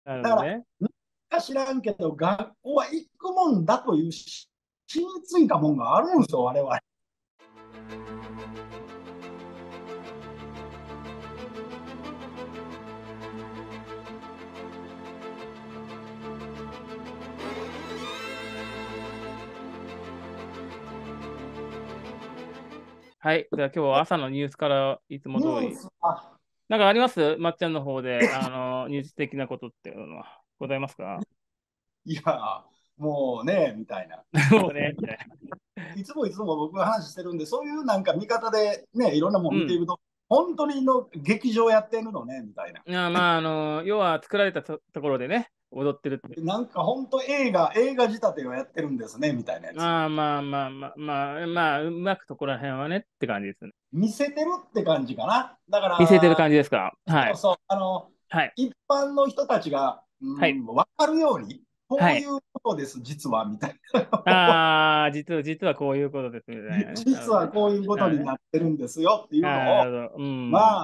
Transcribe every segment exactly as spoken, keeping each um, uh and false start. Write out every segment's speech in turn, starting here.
なるほだから、 どね。 なんか知らんけど、学校は行くもんだというし染みついたもんがあるんですよ、我々。 はい。じゃあ今日は朝のニュースからいつもニュー通り。 スは、 なんかありますまっちゃんの方で、あの、ニュース的なことっていうのはございますか？ いや、もうね、みたいな。 もうね、みたいな。 いつもいつも僕が話してるんで、そういうなんか見方でね、いろんなもうん。 ん見ていくと、本当にの劇場やってるのね、みたいな。 いや、まあ、あの、要は作られたと、ところでね、踊ってるって。 なんか本当映画、映画仕立てをやってるんですね、みたいなやつ。 まあまあまあまあまあ、まあ、うまくところら辺はねって感じですね。 見せてるって感じかな。だか見せてるら、 感じですか？はい。 そうそう、あの、 はい。 一般の人たちが、 はい。 うん、分かるように、こはい。 ういうことです、実は、みたいな。 ああ、実は、実はこういうことですみたいなね。なるほどね。 実はこういうことになるほどね。 なってるんですよっていうのを、 あーなるほど。うん。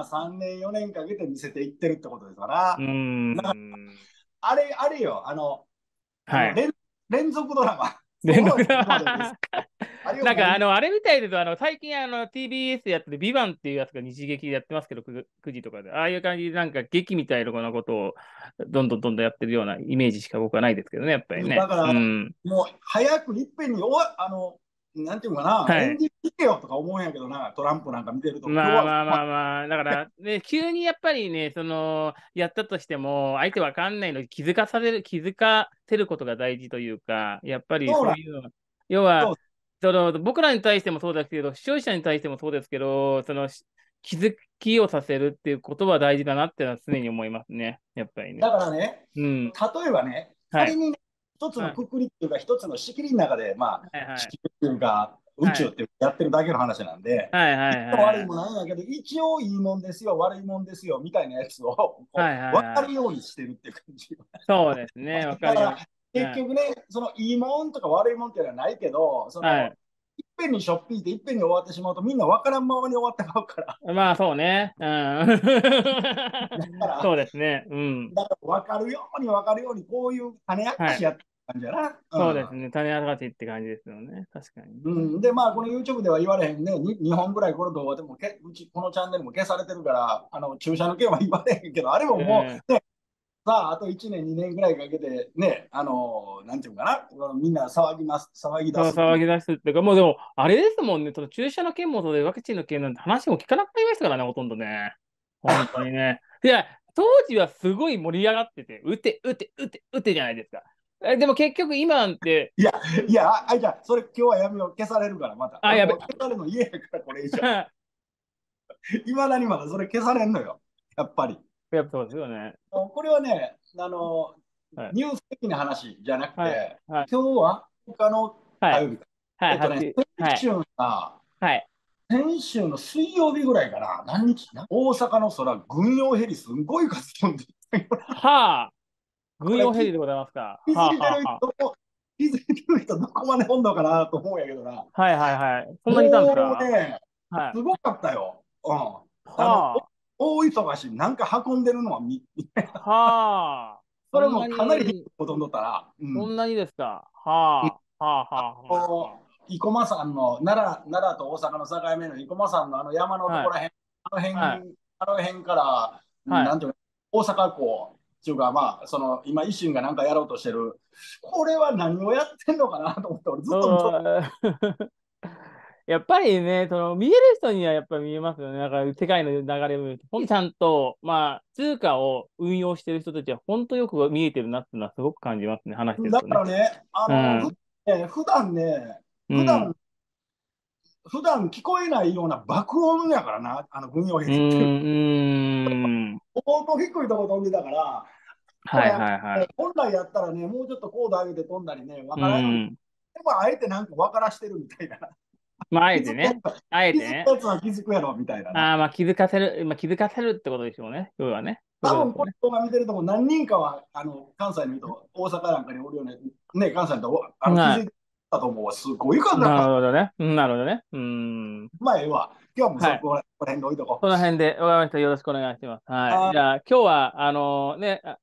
まあ、さんねん、よねんかけて見せていってるってことですから、 うーん。 あれ、あれよ、あの、あはい。 の連連続ドラマ、その連続だ。 今までです。あれをなんか、あ毎日、 の、あれみたいですと、あの、最近、あの、ティービーエス やってる、ビバンっていうやつが日劇でやってますけど、くくじとかで、ああいう感じで、なんか、劇みたいなことを、どんどんどんどんやってるようなイメージしか僕はないですけどね、やっぱりね。 だから、 うん。 もう早くいっぺんに終わ、あの、なんていうかな、エはい。 ンディングいけよとか思うんやけどな、トランプなんか見てると、今日は、 まあまあまあまあ、だから、ね、急にやっぱりね、その、やったとしても、相手わかんないのに気づかされる、気づかせることが大事というか、やっぱりそうなんそういうの、要は、 そうその、僕らに対してもそうですけど、視聴者に対してもそうですけど、その、し気づきをさせるっていうことは大事だなっていうのは常に思いますね。やっぱりね。 だからね、 うん。 例えばね、 はい。 仮にね、一つのはい。 くくりっていうか、一つの仕切りの中で、まあ、 はい。はい。 地球っていうか、宇はい。 宙ってやってるだけの話なんで、 はい。はいいい。 も悪いはい。 もないんやけど、一応いいもんですよ、悪いもんですよ、みたいなやつをこはい。 う分かはい。 るようにしてるっていう感じ。 そうですね。わかるように。 だから、結局ね、そのいいもんとか悪いもんっていうのはないけど、その、 はい。 いっぺんにしょっぴいて、いっぺんに終わってしまうと、みんな分からんままに終わってまうから、 まあ、そうね。うん。 だから、 そうですね。うん。 だから分かるように分かるように、こういう種明はい。 かしやってる感じやな。 そうですね。種明かしって感じですよね。確かにね。 うん。うん、で、まあ、この YouTube では言われへんね、ににほんぐらいこの動画でもけ、うち、このチャンネルも消されてるから、あの注射の件は言われへんけど、あれももえう、ね、さあ、あといちねん、にねんぐらいかけて、ね、あのなんていうかな、みんな騒ぎます、騒ぎー、そう出すっていう。 騒ぎ出すっていうか、もうでも、あれですもんね。その注射の件もそうで、ワクチンの件なんて話も聞かなくなりましたからね、ほとんどね。本当にね。いや、当時はすごい盛り上がってて、打て、打て、打て、打てじゃないですか。えでも結局今なんて、 いや、いや、あ、あじゃあ、それ今日はやめよう。消されるから、また。 あ、 俺やべ。 もう消されるの嫌やから、これ以上。いまだにまだそれ消されんのよ。やっぱり。 やっぱそうですよね。 これはね、あの、 はい。 ニュース的な話じゃなくはい。 て、 はい。 今日は他のはい。 火曜日か。 はい。 えっとね、 はっきり。はい。 先週さ、 はい。 先週の水曜日ぐらいかな、何日な大阪の空、軍用ヘリすんごい数飛んでたよ。 はあ。 これ気軍用ヘリでございますか。 気づはあ、 いてるはあ、は人も、気づいてる人どこまでおんのかなと思うんやけどな。 あ。はいはいはい。そんなにいたんですか？ もうね、 はい。 すごかったよ。うん。あの、 はお大忙し、なんか運んでるのはみ、 あ。はあ。 それそんなもかなりひに、 どいことんどったら、うん。 そんなにですか。はあ。はあ、 あはあ、はあ、 の、 は生駒山の、奈良、奈良と大阪の境目の生駒山のあの山のあ。はい。 ところへん、あのはい。 辺、あの辺から、 はい。 なんていうの、大阪港っていうか、まあ、その、今、維新がなんかやろうとしてる、これは何をやってんのかなと思って、俺ずっと見とっうんやっぱりね、その見える人にはやっぱり見えますよね。だから世界の流れを見ると、本当にちゃんと、まあ、通貨を運用してる人たちは本当よく見えてるなっていうのはすごく感じますね。話してるだとね。 からね、あの、ふ、 うん。 ね、普段ね、 うん。 普段、普段聞こえないような爆音やからな、あの軍用ヘうーリって。 ん。うーん。 相当低いところ飛んでたから、もはいやっぱね、 はいはい。 本来やったらね、もうちょっと高度上げて飛んだりね、わうからんように、 ん。 でもあえてなんか分からしてるみたいな。 まあ、あえてね。 気づくやつはあえ気てね。 づくやつは気づくやろみたいなな。 ああ、まあ気づかせる、まあ気づかせるってことでしょうね。要はね。そう多分これいうことですよね。 動画見てるとも何人かはあの関西の人、大阪なんかにおるよね、ね、関西の人あの気づはいたと思うわ。すごいい。 数だった。 なるほどね。うんなるほどね。うーん。 まあ、ええわ。今日はもうそはい。 こらこら辺で置いとこう。 この辺で、わかりました。よろしくお願いします。はい。じあゃあ、今日は、あのね、あ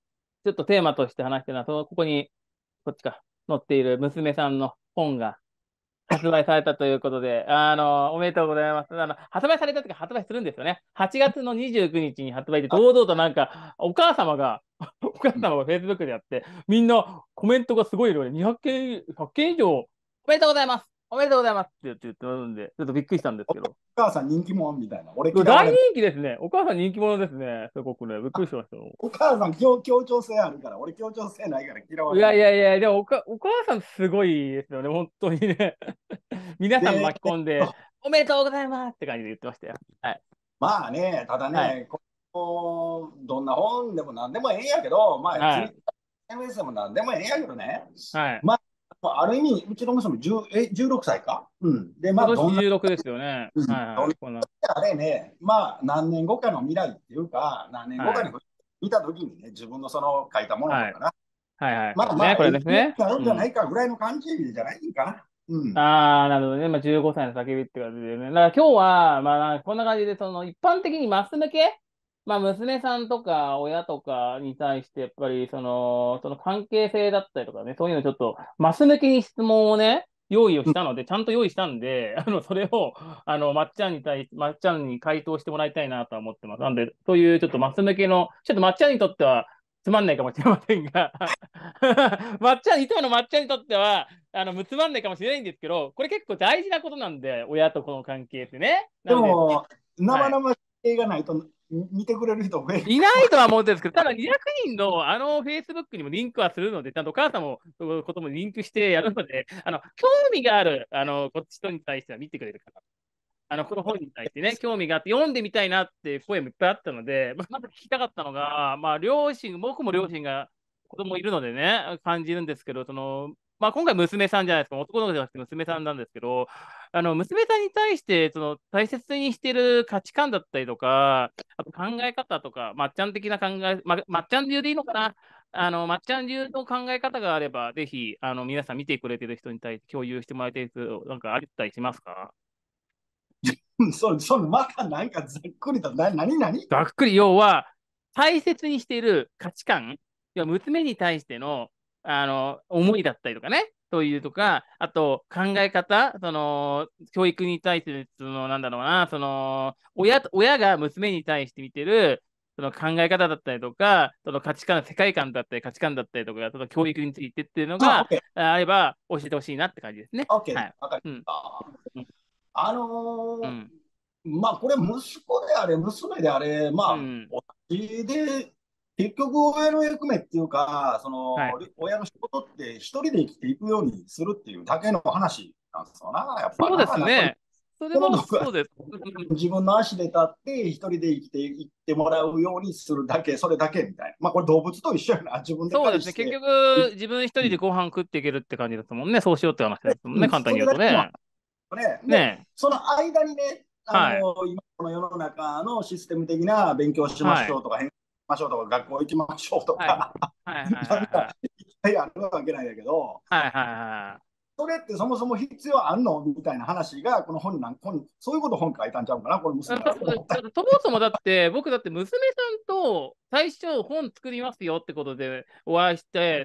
ちょっとテーマとして話してるのは、その、ここに、こっちか、載っている娘さんの本が発売されたということで、あの、おめでとうございます。あの、発売されたというか発売するんですよね。はちがつのにじゅうくにちにちに発売で、堂々となんか、お母様が、お母様が Facebook でやって、みんなコメントがすごい量で、にひゃくけん、ひゃっけん以上、おめでとうございますおめでとうございますって言って言ってるんで、ちょっとびっくりしたんですけど。 お母さん人気者みたいな。俺嫌わ大人れる。 気ですね。お母さん人気者ですね。すごくね。びっくりしましたよ。 お母さん協協調性あるから、俺協調性ないから嫌わいやいれる。 やいや、でもおか、お母さんすごいですよね。本当にね。皆さんで、 巻き込んで、おめでとうございますって感じで言ってましたよ。はい。 まあね、ただはい。 ね、ここどんな本でも何でもええんやけど、まあ、ツイッはい。 ター、エムエス でも何でもええんやけどね、 はい。 まあ、ある意味、うちの娘じゅうえじゅうろくさいか。うん。で、まあ、 今年どんな、 じゅうろくですよね。 うん、 はいはい。 どんなこんな。 あれね、まあ、何年後かの未来っていうか、何年後かにはい。 見たときにね、自分のその書いたものとはい。 かな、 はいはい。そうですね。 まあまあ、 これええ記念にですね。 なるんじゃなうん。 いかぐらいの感じじゃないかな。うん。 ああ、なるほどね。まあ、じゅうごさいの叫びって感じでね。だから今日は、まあ、こんな感じで、その、一般的にマス向け、まあ、娘さんとか親とかに対して、やっぱり、その、その関係性だったりとかね、そういうのちょっと、マス向けに質問をね、用意をうん、 したので、ちゃんと用意したんで、あの、それを、あの、まっちゃんに対し、まっちゃんに回答してもらいたいなとは思ってます。なんで、そういうちょっとマス向けの、ちょっとまっちゃんにとっては、つまんないかもしれませんがまっちゃん、いつものまっちゃんにとっては、あの、むつまんないかもしれないんですけど、これ結構大事なことなんで、親と子の関係ってね。なでので、 も、 はい。 生々しいがないと見てくれる人増えるいかも。 ないとは思うんですけど、ただにひゃくにんのあの Facebook にもリンクはするので、ちゃんとお母さんもそういうこともリンクしてやるので、あの、興味がある、あの、こっち人に対しては見てくれる方。あの、この本に対してね、興味があって読んでみたいなっていう声もいっぱいあったので、まあ、まず聞きたかったのが、まあ、両親、僕も両親が子供いるのでね、感じるんですけど、その、まあ、今回娘さんじゃないですか、男の子じゃなくて娘さんなんですけど、あの、娘さんに対して、その、大切にしている価値観だったりとか、あと考え方とか、まっちゃん的な考え、ま、まっちゃん流でいいのかな、あの、まっちゃん流の考え方があれば、ぜひ、あの、皆さん見てくれてる人に対して共有してもらいたいですけど、なんかあったりしますか？ うん、そそのまたなんかざっくりと、な、何何ざっくり、要は、大切にしている価値観、要は娘に対しての、あの、思いだったりとかね、そういうとか、あと考え方、その、教育に対して、その、なんだろうな、その、親、親が娘に対して見てる、その考え方だったりとか、その価値観、世界観だったり、価値観だったりとか、その教育についてっていうのあ、オがッケー、 あれば教えてほしいなって感じですね。 オッケー、 はい。 わかりうん。 ました。 うん。 あのうん。 ーまあ、これ、息子であれ、娘であれ、まあ、 うん。 同じで、結局、親の役目っていうか、その、 はい。 親の仕事って一人で生きていくようにするっていうだけの話なんですよな、やっぱそうでな。やっぱり、 すね。それこの動画、 はそうです。 自分の足で立って一人で生きていってもらうようにするだけ、それだけみたいな。まあ、これ動物と一緒やな。自分でそうですね。結返して、 局、自分一人うん、 でご飯食っていけるって感じですもんね。そうしようって話ですもんね。 うん、 簡単にそれだけの話言うとね。 ね。で、 ねその間にね、 え。はい。 あの、今この世の中のシステム的な勉強しまはい。 しょうとか、変しましょうとか、学校行きましょうとはい。 か、 はい。はい。 なんか、 はい。 いっぱいあるわけなんやけど、 はい。はい。はい。 それってそもそも必要あんのみたいな話が、この本になん本そういうこと本書いたんちゃうかな、このあ娘は。思った。 とそもそもだって、僕だって娘さんと最初本作りますよってことでお会いして、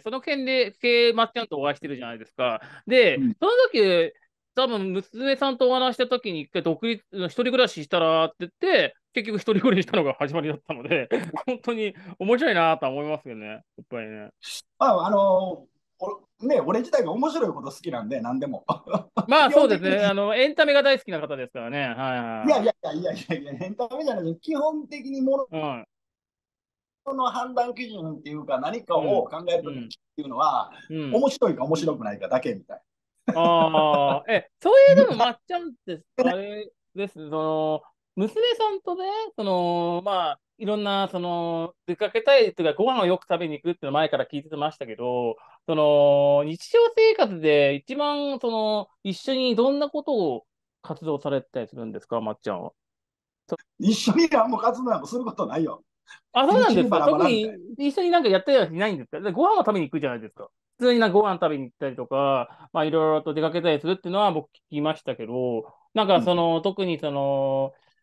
その件で、系まっちゃんとお会いしてるじゃないですか。で、 うん、 その時、多分娘さんとお話した時に一回独立、一人暮らししたらって言って、結局一人暮らししたのが始まりだったので、本当に面白いなとは思いますよね。やっぱりね。 まあ、あのおね、俺自体が面白いこと好きなんで、何でも。 まあ基本的に、 そうですね。あの、エンタメが大好きな方ですからね。はいはいやいやいやいやいやいや、エンタメじゃない、基本的にもいはい。 のの判断基準っていうか、何かうん。 を考えるときっうん。 ていうのは、 うん。うん。 面白いか面白くないかだけみたいああ、え、そういうでも、 な。 まっちゃんって、あれです、その、娘さんとね、その、まあ、いろんな、その、出かけたいというか、ご飯をよく食べに行くっていうの前から聞いてましたけど、その、日常生活で一番、その、一緒にどんなことを活動されてたりするんですか、まっちゃんは。 一緒に何も活動なんかすることないよ。 あ、そう一日になんですか。 バラバラみたい特に一緒になんかやったりはしないんですか。でご飯を食べに行くじゃないですか。普通になんかご飯食べに行ったりとか、まあいろいろと出かけたりするっていうのは僕聞きましたけど、なんかな。うん、 その、特にその、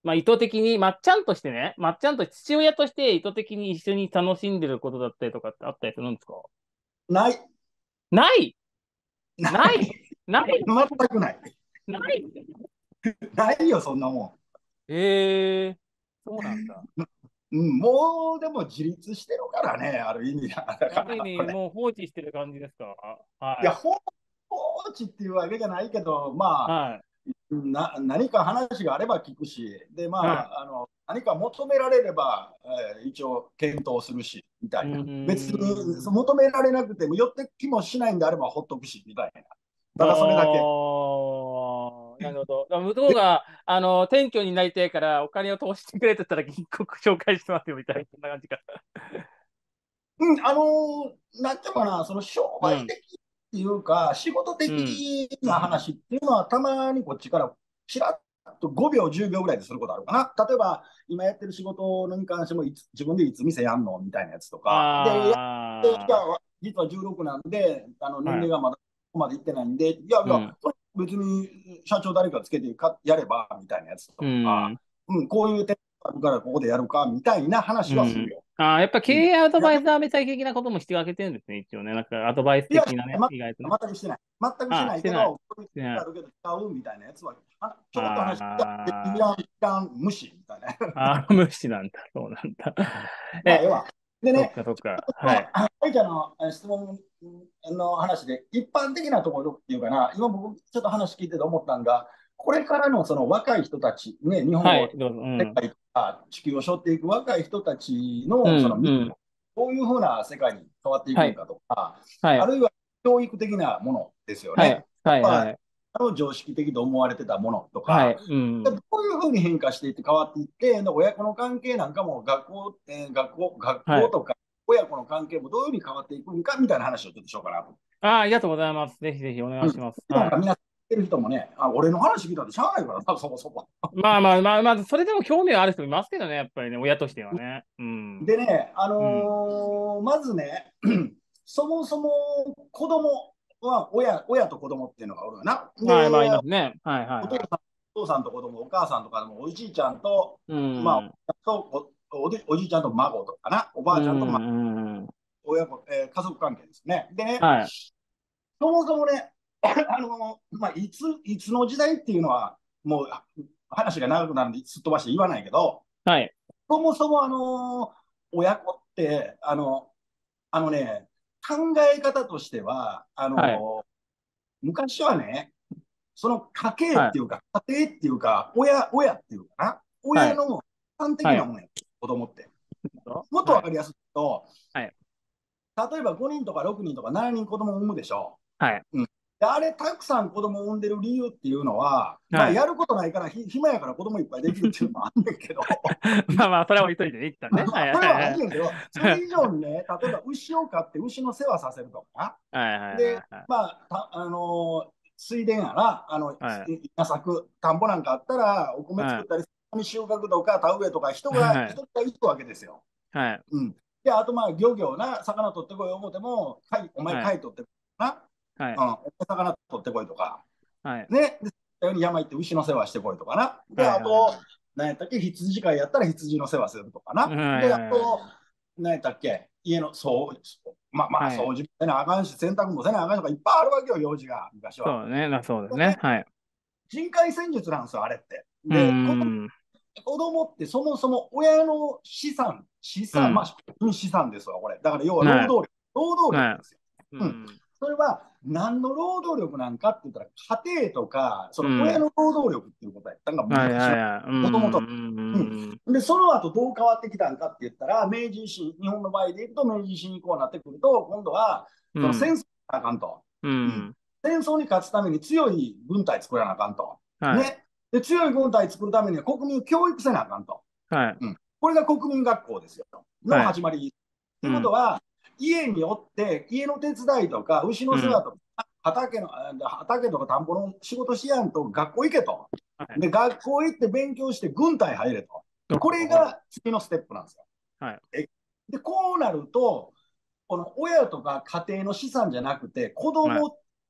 まあ意図的に、まっちゃんとしてね、まっちゃんと父親として意図的に一緒に楽しんでることだったりとかってあったりするんですか？ ない。 ないなないい。 ない全くない。 ないないよ、そんなもええー、そうなんだ。 ん。うん、もうでも自立してるからね、ある意味だだかある意ら、これ。 味もう放置してる感じですか？ いや、 はい。 放置っていうわけじゃないけど、まあ、 はい。 な何か話があれば聞くし、で、まはい。 あ、あの何か求められれば、えー一応検討するし、みたうーいな。別にん。 求められなくても、寄ってきもしないんであればほっとくし、みたいな。ただそれだけ。 ああ、なるほど。だから向こうが、あの、店長になりたいからお金を投資してくれって言ったら銀行紹介してますよみたいな、そんな感じか。 うん、あのーなんていうかな、その商うん。 売的っていうか、仕事うん。 的な話っていうのは、たまにこっちからちらっとごびょう、じゅうびょうぐらいですることあるかな。例えば、今やってる仕事に関してもいつ、自分でいつ店やんのみたいなやつとか。で、やっていやあ実はじゅうろくなんで、あのあ、はい。 年齢がまだここまでいってないんで、いやいや、 うん。 別に社長誰かつけてかやればみたいなやつとうか、 ん。 うん、こういう点があるからここでやるかみたいな話はするうん。 よ。 ああ、やっぱ経うん、い営アドや、 バイザーみたい的なこともしてあげてるんですね、一応ね。なんかアドバイスいや、 的なね、 ま、 意外とね。 全くしてない。全くしてああ、してない。 ないけど、こういうしてない。 のあるけど使うみたいなやつは、あちょこっと話して、いあらん、いらん、無視みたいな。 あ、ああ、無視なんだ。そうなんだ。 まあ、ええ、 えわ。でそっね、 かそっか。はい。 その、あ愛ちゃんのえ質問の話で、一般的なところっていうかな、今僕ちょっと話聞いてて思ったんが、これからのその若い人たち、ね、日本はい、 を、 どうぞ。うん。 世界とか地球を背負っていく若い人たちうん、 の、その、 うん。 どういうふうな世界に変わっていくはい、 んかとか、 はい、 あるいは教育的なものですよはい、 ね。 はい、 まあはい。 の常識的と思われてたものとか、 はい、うどうん。 いうふうに変化していって変わっていって、親子の関係なんかも学校、えー学校、学はい。 校とか親子の関係もどういうふうに変わっていくんかみたいな話をちょっとしようかなと。 ああ、ありがとうございます。ぜひぜひお願うん。 いします。はい。 なんかみんな知ってる人もね、あ、俺の話聞いたってしゃあないからな、そもそも。 まあまあまあ、まあ、それでも興味はある人いますけどね、やっぱりね、親としてはね。うん。 でね、あうん。 のーまずね、そもそも子供は親、親と子供っていうのがおるよな。 はい、まあ、いで、 ますね。はい、はい、はお父さん、お父さんと子供、お母さんとかでも、おじいちゃんと、 い。うまあ、 ん。 とおおじおじいちゃんと孫とかな、おばうあちゃんと、まあ、 ん、うん。 親子、えー家族関係ですね。でね、 はい、 そもそもね、あのまあ、いつ、いつの時代っていうのは、もう話が長くなるんですっ飛ばして言わないけど、 はい、 そもそも、あの親子って、あの、あのね、考え方としては、あはい、 の昔はね、その家系っはい、 ていうか、家庭っていうか、親、親っていうかな、 はい、 親の端的はい。 なものや、子供って。もっとはい、 わかりやすく言うと、 はい、 例えばごにんとかろくにんとかしちにん子供を産むでしょはい、 う。うん、であれ、たくさん子供を産んでる理由っていうのは、まあ、 はい。 やることないからひ、暇やから子供いっぱいできるっていうのもあんねんけど、 まあまあ、それは置いといてね、一旦ね。はい、はい、 それはあんはい。 ねんけど、それ以上にね、例えば牛を飼って牛の世話させるとかはい、はい、 で、 はい。 まあ、たあのー水田やな、あの、 はい、 稲作、田んぼなんかあったら、お米はい、 作ったり、収穫とか田植えとか人が、 はい、 人がいるわけですよ。 はい、 うん。で、あと、まあ、漁業な、魚取ってこい思っても、はい、お前はい、 貝取ってこいな。 はい、 うん、お前魚取ってこいとか。 はい、 ね。で、ように山行って牛の世話してこいとかな。で、 はい、 あと、 はい、 何やったっけ、羊飼いやったら羊の世話するとかな。 はい、 で、あと、 はい、 何やったっけ、家の掃除、まあまあ、 はい。 掃除もせなあかんし、洗濯もせなあかんとかいっぱいあるわけよ、用事が、昔は。 そうね、まあそうですね。 でね、 はい。 人海戦術なんですよ、あれって。 うーで、子ん、 子供ってそもそも親の資産、資産、まうん、 あ、資産ですわ、これ。だから要は労はい、 働力、労働力はですよ。 い、ううん。 ん、 それは何の労働力なんかって言ったら、家庭とか、その親うん、 の労働力っていうことやったんがはい、はい、 昔は、 はい、うもともと。 ん、 ううん、 ん。で、その後どう変わってきたんかって言ったら、明治維新、日本の場合でいくと明治維新以降になってくると、今度は、 うん、 その戦争になあかんと。 ううん。 ん、 戦争に勝つために強い軍隊作らなあかんと。 はい、 ね。で、強い軍隊作るためには国民を教育せなあかんと。 はい、 うん。これが国民学校ですよ。のはい、 始まり。ということうん、 は、家におって、家の手伝いとか、牛の世話うん、 とか、畑の、畑とか田んぼの仕事しやんと、学校行けと。 はい、 で、学校行って勉強して軍隊入れと。これおが次のステップなんですよ。 はい、 えで、こうなると、この親とか家庭の資産じゃなくて、子はい、 供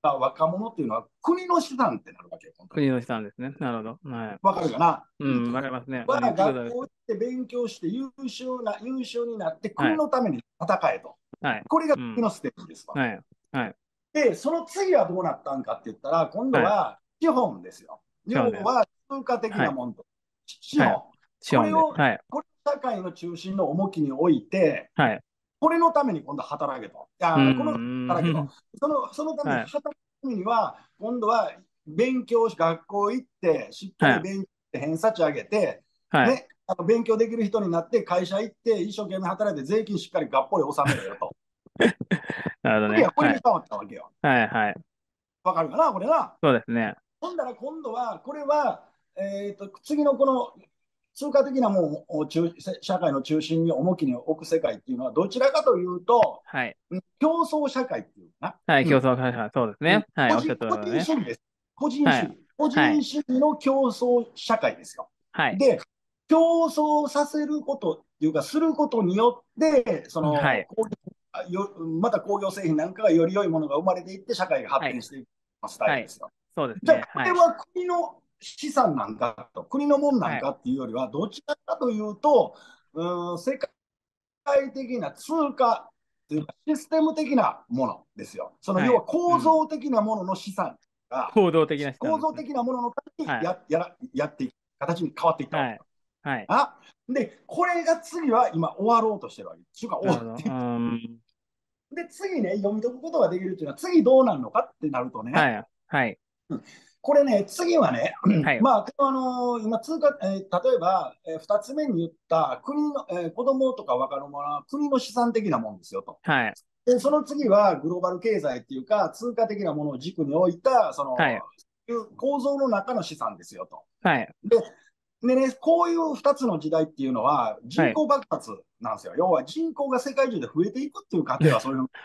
た若者っていうのは国の資産ってなるわけよ、本当に。 国の資産ですね。なるほど。はい。 わかるかな。 ううん。 ん、わかりますね。 は言ってください。 学校行って勉強して優秀な、優秀になってはい。 国のために戦えと。 はい。 これがうん。 次のステップですわ。 はい。はい。 で、その次はどうなったんかって言ったら、今度はい。 は資本ですよ。要資本です。 は通貨的はい。 なものと資はい。 本。 資本です。 これを、 はい。 これ社会の中心の重きに置いて、 はい。 これのために今度は働けと。いうや、この働けと。 ん。 そのそのためにはい。 働くためには、今度は勉強し、学校行って、しっかはい。 り勉強して偏差値上げて、 はい。 ね、あの勉強できる人になって、会社行って、一生懸命働いて、税金しっかりがっぽり納めろよと。 なるほどね。 次はこれはい。 に変わったわけよ。 はい。はい。 わかるかな、これな。 そうですね。 ほんだら今度は、これは、えーと、次のこの通貨的なものを中社会の中心に重きに置く世界っていうのは、どちらかというと、 はい。 競争社会っていうかはい。 な。うん競争、はい。はい。そうですうん、 ね。はい。おっしゃ個人個ったとおりね。 人主義です。個人はい。 主義。個はい。 人主義の競争社会ですよ。 はい。 で、競争させることっていうか、することによって、そはい。 の工業また工業製品なんかがより良いものが生まれていって、社会が発はい。 展していくスタイはい。 ルですよ。じゃあ、 そうですね。はい。 これは国の資産なんかと、国のもんなんはい。 かっていうよりは、どちらかというと、うん、世界的な通貨というか、システム的なものですよ。そのはい。 要はうん。 構造的なものの資産が、 行動的な人な構んですね。 造的なもののためにはい。 やややっていく形に変わっていったわけはい。 よ。 はい。 あで、これが次は今終わろうとしてるわけです。終なるほど。うわっていっーん。 てで、次ね、読み解くことができるっていうのは、次どうなるのかってなるとね、 はい。はい。 これね、次はね、 はい。 まあ、あのー今通貨、えー例えば、えー、ふたつめに言った国の、えー子供とか若者は国の資産的なもんですよと。 はい。 で、その次はグローバル経済っていうか、通貨的なものを軸に置いた、その、 はい。 構造の中の資産ですよと。 はい。 で、でね、こういうふたつの時代っていうのははい。 人口爆発なんですよ。要は人口が世界中で増えていくっていう過程はそういうの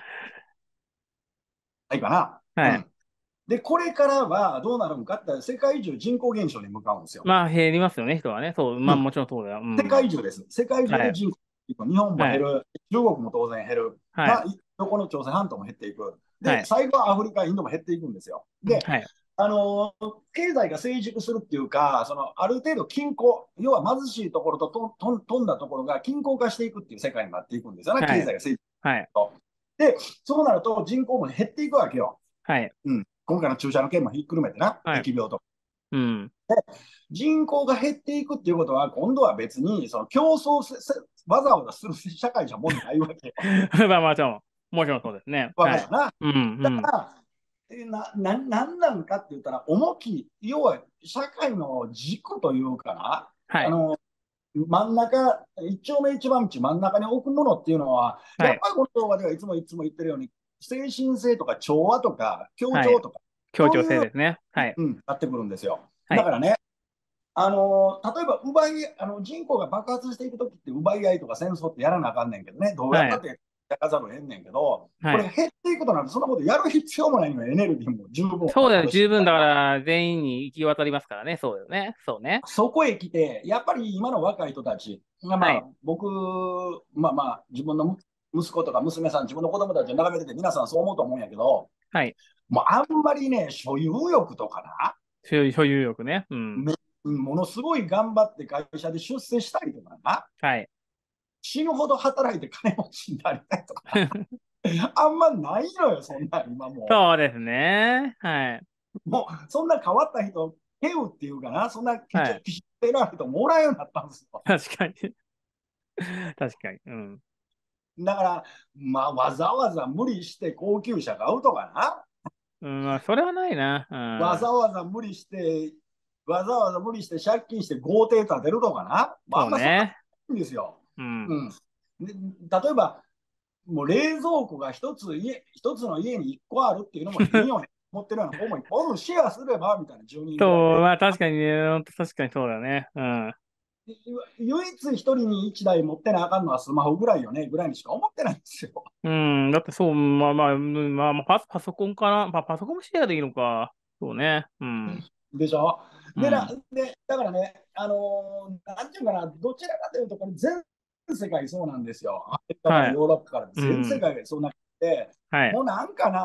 ないかな。 はい。 うん。で、これからはどうなるのかって世界中人口減少に向かうんですよ。 まあ、減りますよね、人はね。そう。まあ、 うん。 もちろんそうだよ。う世ん。 界中です。世界中はい。 で人口日本もはい。 減る、中国も当然減る、 はい。 まあ、どこの朝鮮半島も減っていく。で、 はい。 最後はアフリカ、インドも減っていくんですよ。で、 はい。 あのー経済が成熟するっていうか、そのある程度均衡、要は貧しいところととと飛んだところが均衡化していくっていう世界になっていくんですよね、 はい。 経済が成熟するはい。 と。で、そうなると人口も減っていくわけよ。 はい。 うん、今回の注射の件もひっくるめてな、 はい。 疫病とか。 うん。 人口が減っていくっていうことは、今度は別にその競争せせわざわざする社会じゃもうないわけよ。 まあ、もちろん。もちろんそうですね。はい。 わかるかな。 うん。うん。 なななんなんかって言ったら、重き、要は社会の軸というかな、 はい。 あの真ん中、一丁目一番地、真ん中に置くものっていうのは、 はい。 やっぱりこの動画ではいつもいつも言ってるように、精神性とか調和とか協はい。 調とか、 協調そういう、 性ですね。はい。 うん、なってくるんですよ。 はい。 だからね、あの例えば奪いあの人口が爆発していくときって奪い合いとか戦争ってやらなあかんねんけどね、どうやっはい。 たってやらざるを得んねんけど、こはい。 れ減っていくとなると、そんなことやる必要もないのよ、エネルギーも十分そうだよ。 あるし、 十分だから全員に行き渡りますからね。そうだよね。そうね。 そこへ来て、やっぱり今の若い人たちが、まあ、 はい。 僕、まあまあ、自分の息子とか娘さん、自分の子供たちを眺めてて、皆さんそう思うと思うんやけど、 はい。 もうあんまりね、所有欲とか所有、所有欲ね。うな、 ん。 めものすごい頑張って会社で出世したりとかな、 はい。 死ぬほど働いて金持ちになりたいとか、あんまないのよ、そんな今もそうですね。はい。 う。もう、そんな変わった人、ヘウっていうかな、そんな貴はい。 重、貴重な人もおらんようになったんですよ。 確かに。確かに。うん。 だから、まあ、わざわざ無理して高級車買うとかな、 うん、まあ、それはないな。 わざわざ無理して、わざわざ無理して借金して豪邸建てるとかな、まあ、あんまそんなそうね。 いいんですよ。 うん。 うん。で例えば、もう冷蔵庫が一つ家、一つの家に一個あるっていうのもいいよね。持ってるような子もいっぱいおる、シェアすればみたいなじゅうにんぐらいそう、 で。 まあ確かにね、確かにそうだね。うん。 唯一一人に一台持ってなあかんのはスマホぐらいよね、ぐらいにしか思ってないんですよ。 うん。だってそう、まあまあ、うんまあ、まあ、パソ、パソコンかな。まあ、パソコンもシェアできるのか。そうね。うん。 でしょ。でなうん。 でだからね、あのーなんていうかな、どちらかというと、これ全世界そうなんですよ。アメリカからはい。 ヨーロッパから全世うん。 界がそうなって、 はい。 もうなんかな、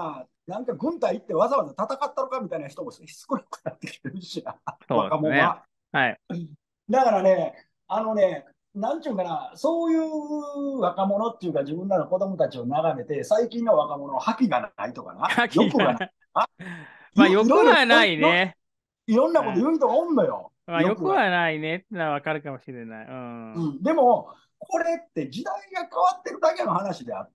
なんか軍隊行ってわざわざ戦ったのかみたいな人も少なくなってきてるしな、 そうですね。 若者は。 はい。 だからね、あのね、なんちゅうかな、そういう若者っていうか、自分らの子供たちを眺めて、最近の若者は覇気がないとかな、 覇気欲がないが。 あいまあ、 いろいろい欲はないろね。 いろんなことうん。 言う人がおんのよ、 まあ、 欲が。 欲はないねってのはわかるかもしれない。うん。 うん、でも、これって時代が変わってるだけの話であって、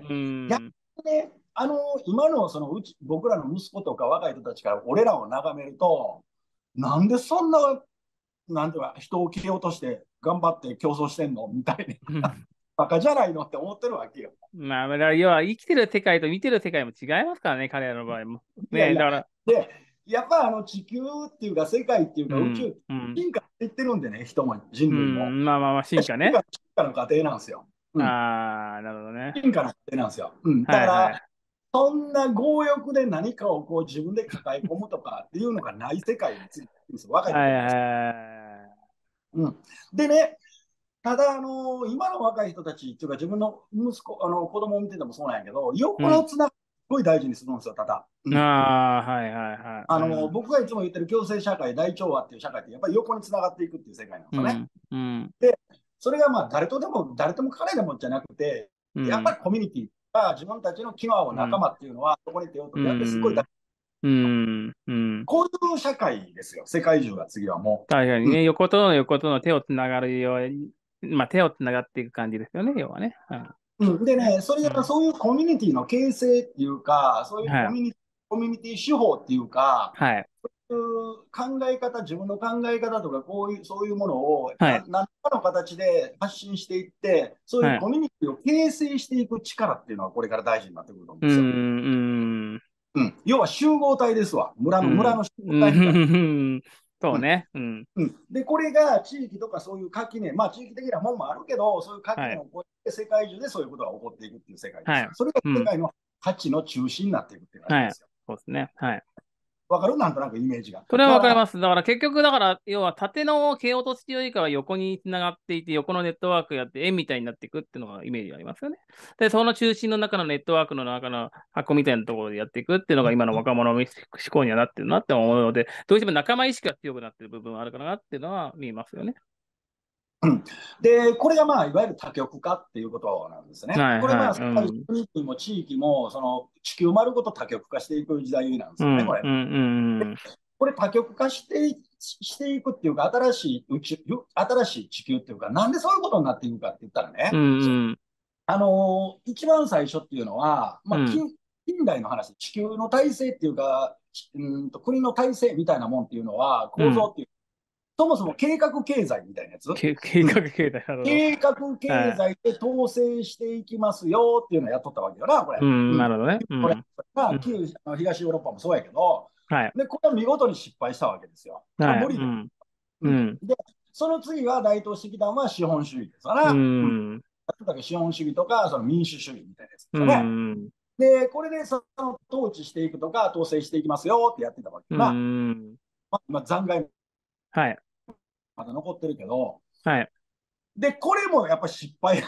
う逆ん。 にね、あの今のそのうち僕らの息子とか若い人たちから俺らを眺めると、なんでそんな、なんていうか、人を蹴落として頑張って競争してんのみたいな、バカじゃないのって思ってるわけよ。 まあ、だから要は生きてる世界と見てる世界も違いますからね、彼らの場合も。ね、 いやいや、 だから、 で、やっぱあの地球っていうか、世界っていうか、宇うん、 宙、 うん、 進化していってるんでね、人も人う類も。 ん、まあまあまあ、進化ね。 進化進化の過程なんですよ。うん、 ああ、なるほどね。 進化の過程なんですよ。うん、だから、 はいはい。 そんな強欲で何かをこう自分で抱え込むとかっていうのがない世界についてるんですよ、若いはい時から。 はうん、でね、ただ、あの今の若い人たちっていうか、自分の息子、あの子供を見ててもそうなんやけど、 い。うん。 横のつながり、すごい大事にするんですよ、ただ。うあん、 あ、はいはいはい。 あのうん。 僕がいつも言ってる共生社会、大調和っていう社会って、やっぱり横につながっていくっていう世界なんですよね。 うん。うん。 で、それがまあ誰とでも、誰とも彼でもじゃなくて、やっぱうん。 りコミュニティが自分たちの気の合う仲うん。 間っていうのは、そこに手をう取り合ってすごい大ん。 事。 うん。うん。 こういう社会ですよ、世界中が次はもう。うん確かにね、横との横との手をつながるように、まあ手をつながっていく感じですよね、要はね。うん。 うん、でね。 ね、それがうん。 そういうコミュニティの形成っていうか、そういうはい。 コミュニティ、コミュニティ手法っていうか、 はい。 そういう考え方、自分の考え方とか、こういう、そういうものをはい。 何らかの形で発信していって、そういうはい。 コミュニティを形成していく力っていうのは、これから大事になってくると思うんうですよ。 ん。うん。 うん、要は集合体ですわ。村の、村うん。 の集合う体みたいな。 ん。そうん、 うね。うん。 うん、で、これが地域とかそういう垣根、まあ地域的なもんもあるけど、そういう垣はい。 根を越えて世界中でそういうことが起こっていくっていう世界ですよ。 はい。 それがうん。 世界の価値の中心になっていくっていう感じはい。 ですよ。 そうですね。はい。 わかるなんとなくイメージが。 それはだから、 わかります。だから結局、だから、要は縦の蹴落としよりかは横に繋がっていて、横のネットワークやって円みたいになっていくっていうのがイメージありますよね。で、その中心の中のネットワークの中の箱みたいなところでやっていくっていうのが今の若者の思考にはなってるなって思うので、どうしても仲間意識が強くなってる部分はあるかなっていうのは見えますよね。 うん、で、これがまあ、いわゆる多極化っていうことなんですね。これまあ、 はいはい。 世界うん。 国も地域も、その地球丸ごと多極化していく時代なんですよね、こうん。 れ。 うん。うん。 これ多極化してしていくっていうか、新しい宇宙、新しい地球っていうか、なんでそういうことになっていくかって言ったらうね、 ん。 あのー一番最初っていうのは、まあ、 うん。 近近代の話、地球の体制っていうか、うんと国の体制みたいなもんっていうのは、 うん。 構造っていう、そもそも計画経済みたいなやつ、 け計うん、 画形態なるほど。 計画経は済で統制していきますよっていうのをやっとったわけよな、こい。うれ。 ん。 うん、 なるほどね。うこれん。 がうん。 旧東ヨーロッパもそうやけど、 はい。 で、これは見事に失敗したわけですよ。これはい。 は無理で。 うん。 うん、 うん。 で、その次が台頭してきたのは資本主義ですわうな。うん、 ん。 資本主義とかその民主主義みたいなやつでうすよね。 ん。 で、これでその統治していくとか、統制していきますよってやってたわけうな。 ん。 まあ、今、残骸はい。 まだ残ってるけど、 はい。 で、これもやっぱ失敗、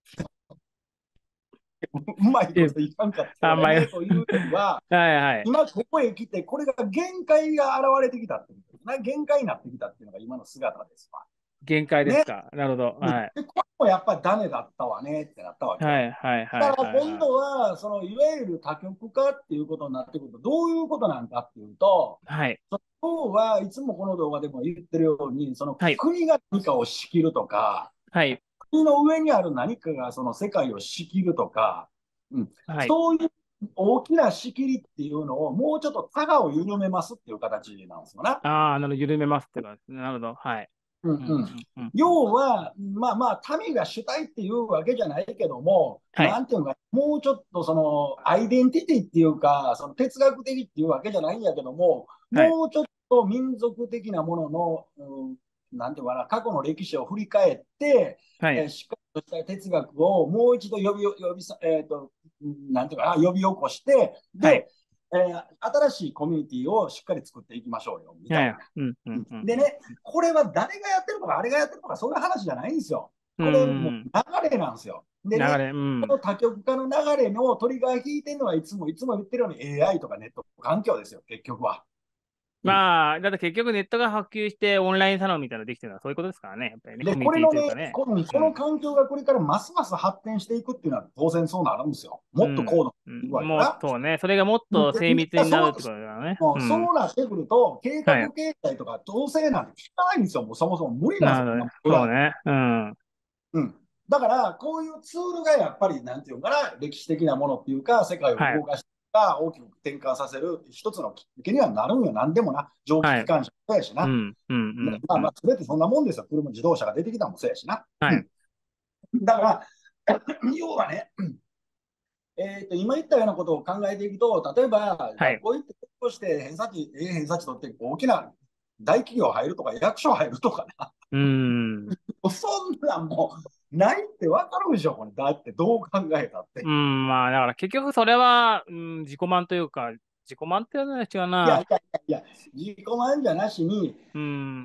うまいこえ、 といかんかったあ、まあ、 よねというよりは、 はいはい。 今ここへ来て、これが限界が現れてきたってことですね。限界になってきたっていうのが今の姿ですわ。 限界ですね。 か。なるほど。 うん、 はい。 で、これもやっぱりダメだったわねってなったわけよ。 はいはいはいだから今はいはい。 度は、そのいわゆる多極化っていうことになってくると、どういうことなんかっていうと、 はい。 今日はいつもこの動画でも言ってるように、そのはい。 国が何かを仕切るとか、 はい。 国の上にある何かがその世界を仕切るとか、うん、 はい。 そういう大きな仕切りっていうのをもうちょっとタガを緩めますっていう形なんですよね。 ああ、なるほど。緩めますってことですね。なるほど。はい。 うんうん、 うんうんうんうん。 要は、まあまあ、民が主体っていうわけじゃないけども、 はい。 なんていうのか、もうちょっとそのアイデンティティっていうか、その哲学的っていうわけじゃないんやけども、 はい。 もうちょっと民族的なものの、うん、なんていうかな、過去の歴史を振り返って、 はい。 えーしっかりとした哲学をもう一度呼び、呼びさ、えーと、なんていうかな、呼び起こして、 はい。 で、えー新しいコミュニティをしっかり作っていきましょうよ、みたはい。 いな。 うんうんうんでね、これは誰がやってるとか、あれがやってるとか、そういう話じゃないんですよ。 うん。 これもううーん。 流れなんですよ。 でね、 流れ、うん。 この多極化の流れのトリガー引いてるのはいつもいつも言ってるように エーアイ とかネット環境ですよ、結局は。うん、 まあ、だって結局ネットが普及してオンラインサロンみたいなのできてるのはそういうことですからね。やっぱりね、 で、 コミュニティこれのね、 というかね。 このこのうん。 環境がこれからますます発展していくっていうのは当然そうなるんですよ。もっとうん。 高度にいくうん、もっわけだな。 とね、それがもっでと精密になるっそうてことだからね。 もうそうん。 うなってくると、計はい。 画経済とか統制なんて聞かないんですよ。もうそもそも無理なんですよ、こんななるほど。そうね。うん。 うん。だから、こういうツールがやっぱり、なんていうかな、歴史的なものっていうか、世界をはい。 動かした大きく転換させる一つのきっかけにはなるんよ。なんでもな、蒸気はい。 機関車もそうやしな。 うん。うん。うん。 まあまあ、 うん。 すべてそんなもんですよ。車、自動車が出てきたのもそうやしな。 はい。 うん。だから、要はね、えーと、今言ったようなことを考えていくと、例えばはい。 学校行って、として偏差値、えー偏差値取って大きな大企業入るとか、役所入るとかな、 うん。 そんなんもうないって分かるでしょ、これ。だってどう考えたって。 うん。まあ、だから結局それは、うん、自己満というか、自己満っていうのは違うな。 いやいやいやいや、自己満じゃなしに、 うん。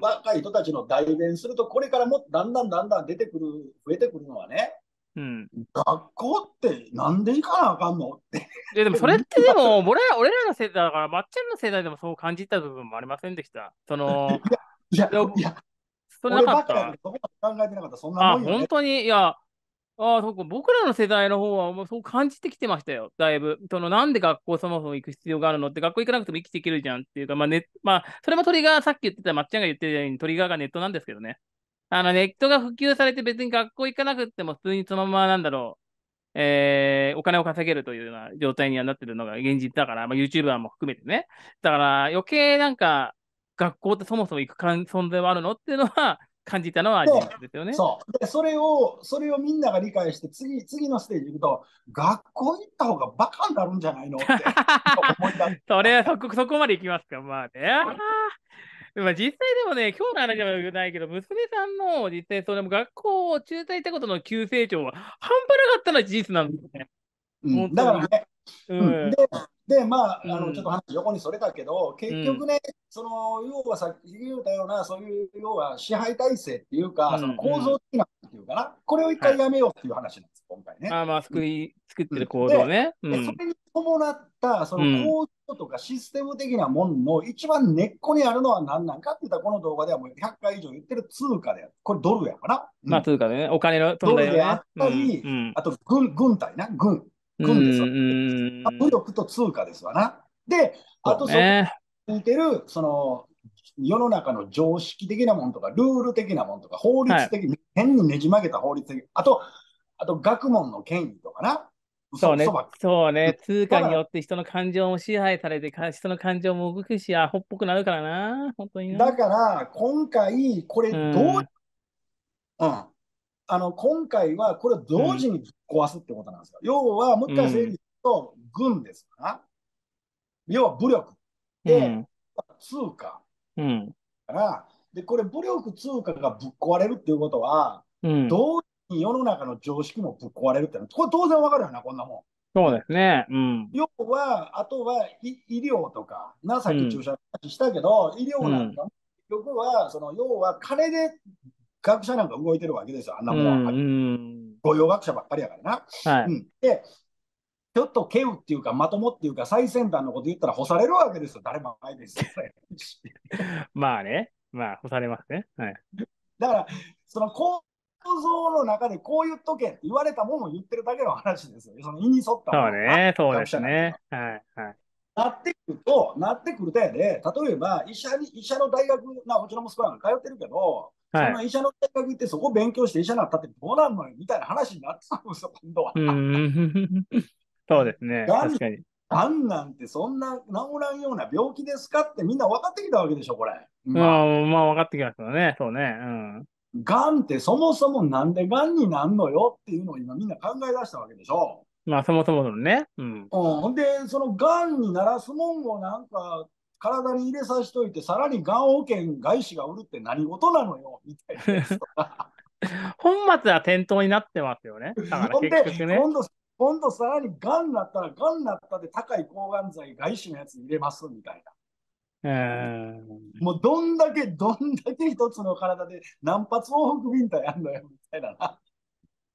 若い人たちの代弁すると、これからもっとだんだんだんだん出てくる、増えてくるのはね、 うん。 学校ってなんで行かなあかんのって。 で、でもそれってでも、俺ら、俺らの世代だから、まっちゃんの世代でもそう感じた部分もありませんでした。その、 いや、 いや、 いや、 それな俺かった。 ばっかやから、そこまで考えてなかった、そんなもあ、 んよね。 本当に、いや、あ、そうか、僕らの世代の方はもうそう感じてきてましたよ、だいぶ。その、なんで学校そもそも行く必要があるのって、学校行かなくても生きていけるじゃんっていうか、まあ、ね、まあ、それもトリガー、さっき言ってた、まっちゃんが言ってたように、トリガーがネットなんですけどね。あの、ネットが普及されて別に学校行かなくても、普通にそのまま、なんだろう、えーお金を稼げるというような状態にはなってるのが現実だから、まあ、YouTuber も含めてね。だから余計なんか、学校ってそもそも行く存在はあるのっていうのは感じたのはで、 事実ですよね。 そう。で、それを、それをみんなが理解して、次、次のステージ行くと、学校行った方がバカになるんじゃないのって思い出す。 それはそこ、そこまで行きますか。まあね。まあ実際でもね、今日の話はないけど、娘さんの実際、それも学校を中退したことの急成長は半端なかったのは事実なんですね。 うん、 本当に。 だからね、うん、で、 うん。 で、まあ、あの、ちょっとうん。 話横にそれたけど、 うん。 結局ね、その、要はさっき言ったような、そういう、要は支配体制っていううん。 か、その構うん。 造的なっていうかな、これを一はい。 回やめようっていう話なんです、今回ね。 まあまあ、作り、作ってるうん、で、 行動ね。うん。 それに伴ったそのうん。 構造とかシステム的なものの一番根っこにあるのは何なんかって言ったら、この動画ではもうひゃっかい以上言ってる通貨である。これドルやから。うまあ、 ん、 通貨でね、お金の問ドル題をね。 であっうん。うたり、 ん。 あと軍、軍隊な、軍、 う軍ですわ。武ん。 力と通貨ですわな。で、あそうとそこね。 に似てる、その、世の中の常識的なものとか、ルール的なものとか、法はい。 律的、変にねじ曲げた法律的、あと、あと学問の権威とかな。嘘、 そうね。 嘘ばっかそうね。 り。 通貨にだから、 よって人の感情も支配されて、か人の感情も動くし、アホっぽくなるからな。本当にな。 だから、今回、これうどう、 ん。 うん、あの、今回はこれをうん。 同時にぶっ壊すってことなんですよ。要は、もう一回整理すうん。 ると、軍ですから、要は武力で、 うん。 通貨うん。 から、で、これ武力通貨がぶっ壊れるっていうことは、 うん。 同時に世の中の常識もぶっ壊れるってのは、これ当然わかるよな、こんなもん。 そううん。 ですね。うん。 要は、あとは医医療とか、な、さうん。 っき注射の話したけど、医療うん。 なんかも結局は、その要は金で学者なんか動いてるわけですよ、あんなうもんは。 ん。 御用学者ばっかりやからな。 はい。 うん。で、ちょっと稀有っていうか、まともっていうか、最先端のこと言ったら干されるわけですよ、誰もないですよ。 まあね。まあ、干されますね。はい。 だから、その構造の中でこう言っとけって言われたものを言ってるだけの話ですよ。その意に沿ったものをな、 そうね。そうで学者なんていうのは。 すね。はい。はい。 なってくると、なってくるとやで、例えば医者に医者の大学、なうちの息子なんか通ってるけど、そはい。 の医者の大学行ってそこ勉強して医者になったってどうなんのよみたいな話になってたんですよ、今度うは。 ん。そうですね。 がん、 確かに。 がんなんてそんな治らんような病気ですかってみんな分かってきたわけでしょ、これ。 うん、 今。 まあ、分かってきますよね。そうね。うん。 がんってそもそもなんでがんになんのよっていうのを今みんな考え出したわけでしょ。 まあ、そもそものね。うん。 うん、で、そのがんにならすもんをなんか体に入れさせといて、さらにがん保険外資が売るって何事なのよみたいなやつとか。 本末は転倒になってますよね。だからほんで、 結局ね。 今度、今度さらにがんになったら、がんになったで高い抗がん剤外資のやつ入れますみたいな。 うーん。 もうどんだけ、どんだけ一つの体で何発往復ビンタやんのよみたいな。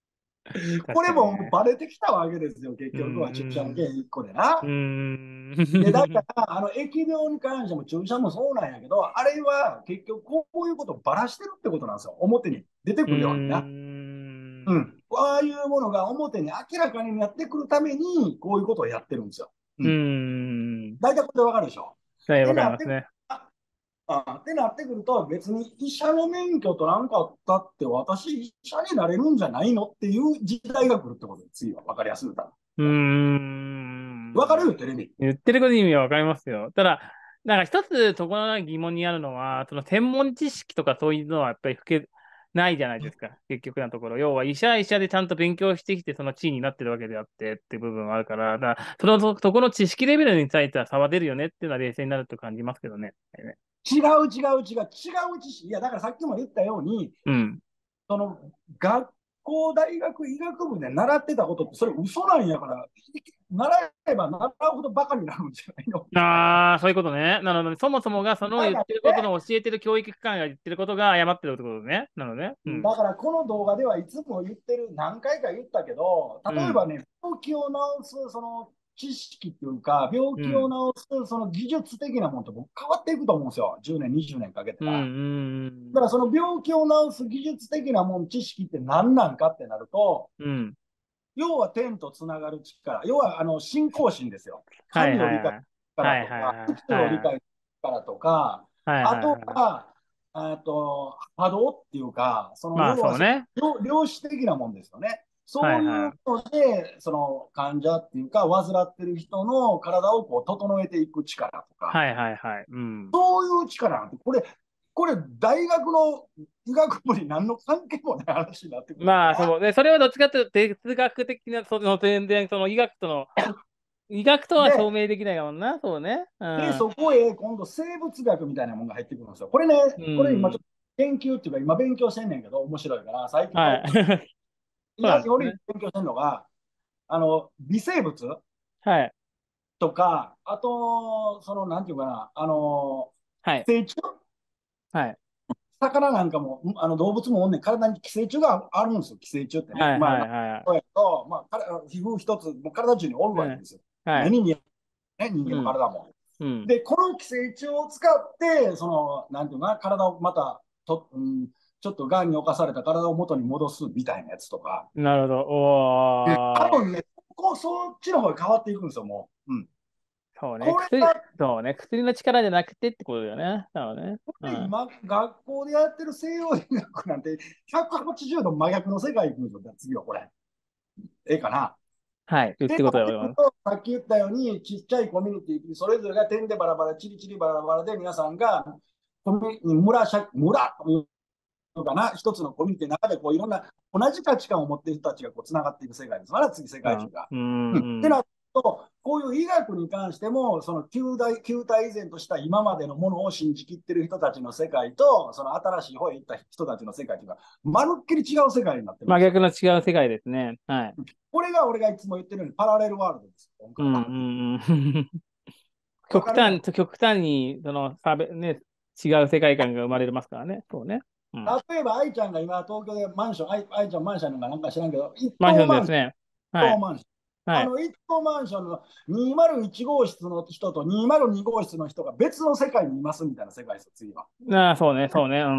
これ確かにね。 もバレてきたわけですよ、結う局は注射の件ん、 いっこでうな。 ん、うで、だかん。 ら、あの疫病に関しても注射もそうなんやけど、あれは結局こういうことをばらしてるってことなんですよ、表に出てうくるようにな。うん。 ん。 ああいうものが表に明らかになってくるために、こういうことをやってるんですよ。ううん。 ん。 大体これでわかるでしょ。 はい、わで、なってくる。 かりますね。 あってなってくると、別に医者の免許取らんかったって、私、医者になれるんじゃないのっていう時代が来るってことで、次は分かりやすい歌。 うー分かん。 るよ、テレビ。 言ってること意味はわかりますよ。ただ、なんか一つところが疑問にあるのは、その専門知識とかそういうのはやっぱり吹けないじゃないですか。結局のところ。要は医者は医者でちゃんと勉強してきてその地位になってるわけであってっていう部分はあるから、だからそのとところの知識レベルについては差は出るよねっていうのは冷静になると感じますけどね。 違う違う違う、違う知識。いや、だからさっきも言ったように、 うん。 その学校、大学、医学部で習ってたことって、それ嘘なんやから、習えば習うほどバカになるんじゃないのみたいな。 ああ、そういうことね。なので、そもそもがその言ってることの教えてる教育機関が言ってることが誤ってるってことね。なのでね。うん。 だからこの動画ではいつも言ってる、何回か言ったけど、 うん。 例えばね、病気を治すその知識っていうか、病気をうん。 治すその技術的なものと僕変わっていくと思うんですよ、じゅうねん、にじゅうねんかけてうん。 たら。 うん。 だからその病気を治す技術的なもん、知識って何なんかってなると、 うん。 要は天とつながる力、要はあの信仰心ですよ。 はい神を理解するはいはい。はいはい力とか、宇はい。 宙を理はいはい。 解する力とか、 はいあとはいはい。 は、あと波動っていうか、そのまあ要はそそうね。 の量子的なもんですよね。そういうはいはい。 ので、その患者っていうか、患ってる人の体をこう整えていく力とか、 はいはいはい。うん。 そういう力なんて、これ、これ、大学の医学部に何の関係もない話になってくるんでな。 まあそう。で、それはどっちかというと哲学的な、その全然、その医学との、医学とは証で、 明できないもんな。そうね。うで、 ん。 そこへ今度生物学みたいなものが入ってくるんですよ。これね、 うこれ今ちょっん。 と研究っていうか、今勉強してんねんけど、面白いから、最近はい。 最近、 そうな今よりんですね。 勉強してるのが、あの、微生物はい。 とか、あと、その、なんていうかな、あの、 はい。 寄生虫はい。 魚なんかも、あの動物もおんねん、体に寄生虫があるんですよ、寄生虫ってね。まあ、 はいはないはい。 そうやと、まあ、から皮膚一つ、もう体中におるうん。 わけですよ。 はい。 目に見えない、ね、人間のうん。 体も。 うん。 で、この寄生虫を使って、その、なんていうかな、体をまたと、うん、ちょっと癌に侵された体を元に戻すみたいなやつとか、 なるほど。おー。 多分ね、こうそっちの方に変わっていくんですよ、もう。うん。 そうね。薬、 これが、 そうね。薬の力じゃなくてってことだよね。そうね。 こうん。 れ今、学校でやってる西洋医学なんて、ひゃくはちじゅうど真逆の世界行くんですよ、次はこれ。ええかな。 はい。言っで、 てことなっはわかります。 てくると、さっき言ったように、ちっちゃいコミュニティ、それぞれが点でバラバラ、チリチリバラバラで、皆さんが、コミュ村社、村というのかな、一つのコミュニティの中で、こういろんな同じ価値観を持っている人たちがこうつながっていく世界です。まだ次、世うん。 界中が。 ううん。ってん。うん。 なると、こういう医学に関しても、その旧代、旧体依然とした今までのものを信じきってる人たちの世界と、その新しい方へ行った人たちの世界というか、まるっきり違う世界になってるん真ですよ、これ。 逆の違う世界ですね。はい。 これが俺がいつも言ってるようにパラレルワールドです、今うん。 回は。 うん。うん。極端、 わかるやん。 極端に、その、差別、ね、違う世界観が生まれますからね。そうね。うん。 例えば、愛ちゃんが今、東京でマンション、愛愛ちゃんマンションなんか知らんけど、一マンショ棟マンション、 ンですね。はい。 一棟マンション。 はい。 あの一棟マンションのにまるいち号室の人とにまるに号室の人が別の世界にいますみたいな世界ですよ、次は。 ああ、そうね、そうね。うん。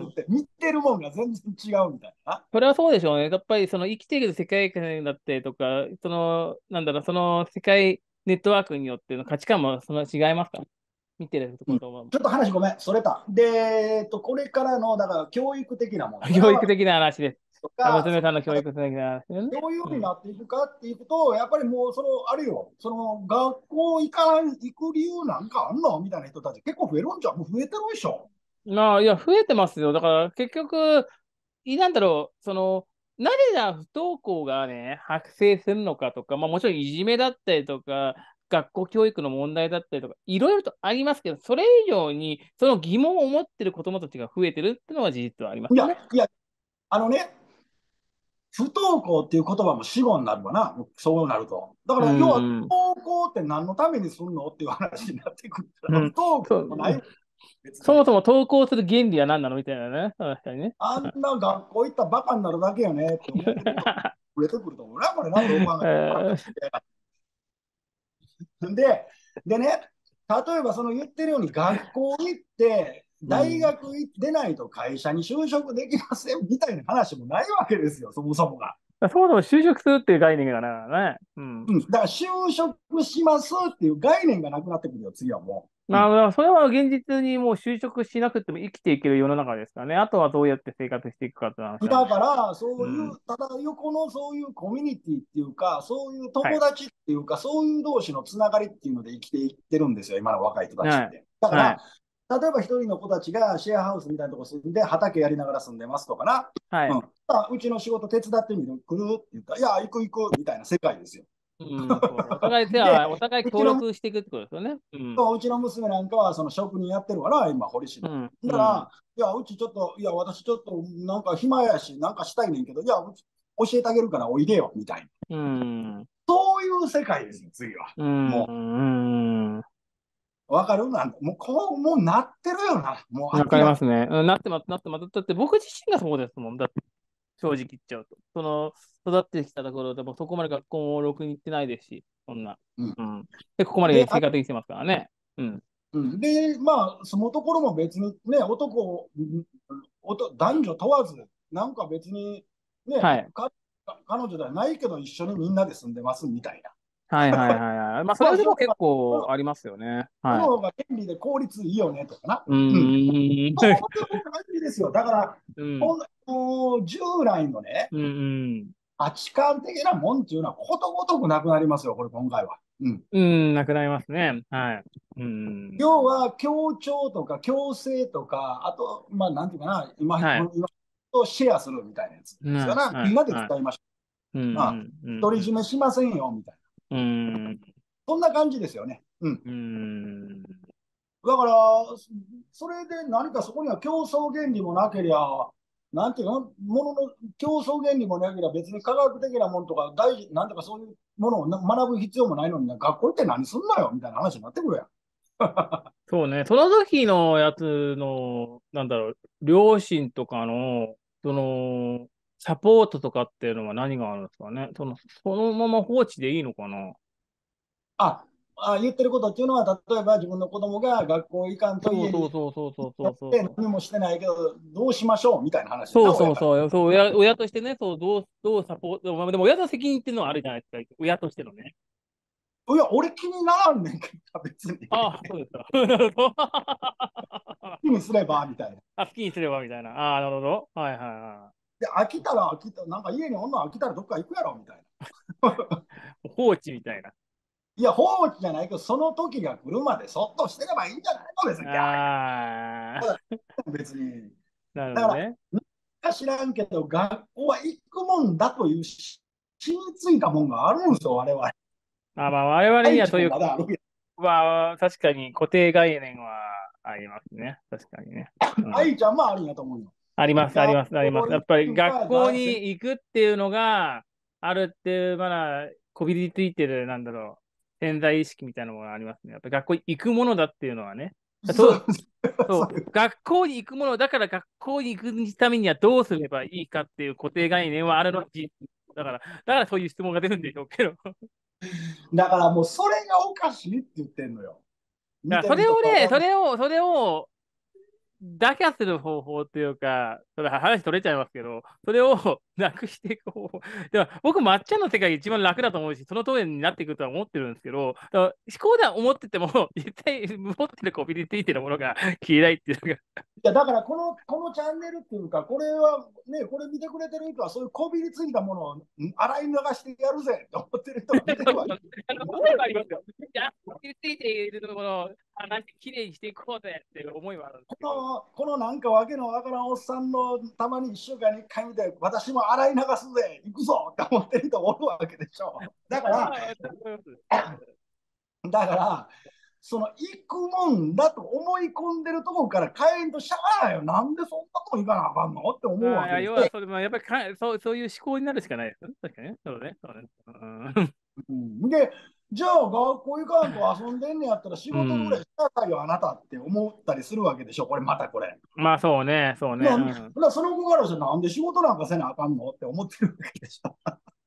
明るいって見てるもんが全然違うみたいな。 それはそうでしょうね。やっぱりその生きている世界観だったりとか、その、なんだろう、その世界ネットワークによっての価値観もその違いますか？見てるうん、 ことも。 ちょっと話ごめん、それた。で、えっと、これからの、だから教育的なものかな、若者教育的な話です。あ、 とか、そ娘さんの教育的な話ですね。 どういうふうん。 うになっていくかっていうと、やっぱりもう、その、あるよ、その、学校行かない、行く理由なんかあんのみたいな人たち結構増えるんじゃん。もう増えてるでしょ。 まあ、いや、増えてますよ。だから結局、いなんだろう、その、なぜじゃあ不登校がね、発生するのかとか、まあもちろんいじめだったりとか、学校教育の問題だったりとか、いろいろとありますけど、それ以上に、その疑問を持ってる子供たちが増えてるっていうのは事実はありまいや、 すよね。 いや、あのね、不登校っていう言葉も死語になるわな、そうなると。だかうら、要は、 ん、 不登校って何のためにすんのっていう話になってくるから、不うん、 登そう、 校ない。 別に。 そもそも投稿する原理は何なのみたいなね。確かにね。 あんな学校行ったらバカになるだけよねって思ってる人増えてくると思うな、これな、どう考えてもバカみたいな。で、でね、例えばその言ってるように学校行って、大学出ないと会社に就職できませんみたいな話もないわけですよ、そもそもが。 うん、そもそも就職するっていう概念がなね。うん。 うん、だから就職しますっていう概念がなくなってくるよ、次はもう。うん、 まあ、それは現実にもう就職しなくても生きていける世の中ですからね。あとはどうやって生活していくかって話なんで。 だから、そういう、 うん。 ただ横のそういうコミュニティっていうか、そういう友はい。 達っていうか、そういう同士のつながりっていうので生きていってるんですよ、今の若い人たちはい。 って。だかはい。 ら、例えば一人の子たちがシェアハウスみたいなとこ住んで、畑やりながら住んでますとかな、 はい。 うん、あうちの仕事手伝ってみる、来るって言ったら、いや、行く行くみたいな世界ですよ。 うん、そうそう。お互い手で、 は、お互い協うちの力していくってことですよね。うん。 うちの娘なんかはその職人やってるわな、今、堀市で。 うん。 だから、 うん。 いや、うちちょっと、いや、私ちょっとなんか暇やし、なんかしたいねんけど、いや、うち教えてあげるからおいでよ、みたいな。 うん。 そういう世界ですよ、次は。 うん。 もうん。 う、わかるなんもう、こう、もうなってるよな。もうわか明らか。 りますね。うん、なってます、なってます。だって僕自身がそうですもん。だって正直言っちゃうと。その、育ってきたところでもそこまで学校もろくに行ってないですし、そんな。 うん。 うん。で、ここまで、 で生あ、 活できてますからね。うん。 うん、で、まあ、そのところも別にね、男、うんおと男女問わず、なんか別にね、 はい。 か彼女ではないけど一緒にみんなで住んでますみたいな。 はいはいはいはい。まあ、そまあ、 れでも結その方が、 構ありますよね。 そのはい。 方が便利で効率いいよねとかな。 ううん。 ーん。 そういう感じですよ。だから、 うん。 ほんもう従来のね、 うんうん。 価値観的なもんっていうのはことごとくなくなりますよ、これ今回は。うん。 うん、なくなりますね。はい。うん。 要は協調とか共生とか、あと、まあ、なんていうかな、今、 はい。 今とシェアするみたいなやつでうん、 すよな。 はい、 みんなではい。 使いましょうう。まあ、 ん、うん、 独り占めしませんよ、みたいな。 うん。 そんな感じですよね。うん。 うん。 だから、それで何かそこには競争原理もなけりゃ、なんていうの、ものの競争原理もなければ別に科学的なものとか大事、なんとかそういうものを学ぶ必要もないのに、学校行って何すんのよみたいな話になってくるやん。 そうね。その時のやつの、なんだろう、両親とかの、その、サポートとかっていうのは何があるんですかね。その、そのまま放置でいいのかな。 ああ、言ってることっていうのは、例えば自分の子供が学校行かんとそう家にそうそうそうそうやそうそうそう。 って何もしてないけど、どうしましょうみたいな話でそうな、親から。 そうそう。そう、親、親としてね、そう、どう、どうサポート、まあ、でも親の責任っていうのはあるじゃないですか。親としてのね。 いや、俺気にならんねんけど、別に。 ああ、そうですか。なるほど。 気にすればみたいな。 あ、好きにすればみたいな。ああ、なるほど。はいはいはで、飽きたら飽きた、なんか家におんの飽きたらどっか行くやろみたいな。 い。放置みたいな。 いや、放置じゃないけど、その時が来るまでそっとしてればいいんじゃないの別に。ギャーギああ、 ャー別に。 なるほだから、 どね。 なんか知らんけど、学校は行くもんだというし染みついたもんがあるんですよ、我々。 あ、まあ、我々に愛知もはそういう、 まだあるやまあ、確かに固定概念はありますね。確かにね。うん。 ん。 愛ちゃんもあるんやと思うよ。 あります、あり学ます、あります。や校にっぱり行く学校かが、せに行くっていうのがあるっていう、まだこびりついてる、なんだろう、潜在意識みたいなものがありますね。やっぱり学校に行くものだっていうのはね。そう、 そう、 そう、 そう学校に行くものだから学校に行くためにはどうすればいいかっていう固定概念はあるのは事実だから、だからそういう質問が出るんでしょうけど。だかだからもうそれがおかしいって言ってんのよ。見らそてる人れをね、 は思う。 それを、それを打破する方法っていうか、それ話取れちゃいますけど、それをなくしていく方法。でも僕、抹茶の世界が一番楽だと思うし、その通りになっていくとは思ってるんですけど、だから思考では思ってても、実際持ってるコミュニティっていうものが消えないっていうのが。 いやだからこの、このチャンネルっていうか、これはね、これ見てくれてる人は、そういうこびりついたものを洗い流してやるぜと思ってる人が見てるわけ。 あの、思いはありますよ。いや、言っていているところを、あ、なんか綺麗にしていこうぜっていう思いはあるんですこけど。 の、このなんかわけのわからんおっさんのたまにいっしゅうかんにいっかい見て、私も洗い流すぜ、行くぞって思ってる人おるわけでしょ。だから、 あ、思います。 だから、その行くもんだと思い込んでるところから帰んとしゃあないよ。なんでそんなとこ行かなあかんのって思うまあ、 わけです。 要はそれ、まあ、やっぱりかそう、そういう思考になるしかないですよね。確かにね。そうね。そうね。うんうん、で、じゃあ学校行かんと遊んでんねやったら仕うん。 事ぐらいしたらよ、あなたって思ったりするわけでしょ、これまたこれ。 まあそうね、そうね。 なうん。 んその子からしてなんで仕事なんかせなあかんのって思ってるわけでしょ。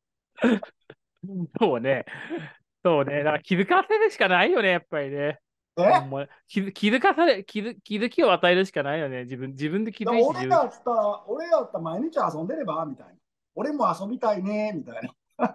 そうね。そうね。だから気づかせるしかないよね、やっぱりね。ほんえま、気づ、気づかされ、気づ、気づきを与えるしかないよね。自分、自分で気づいて自分。 俺やったら、俺やったら毎日遊んでればみたいな。俺も遊びたいねみたいな。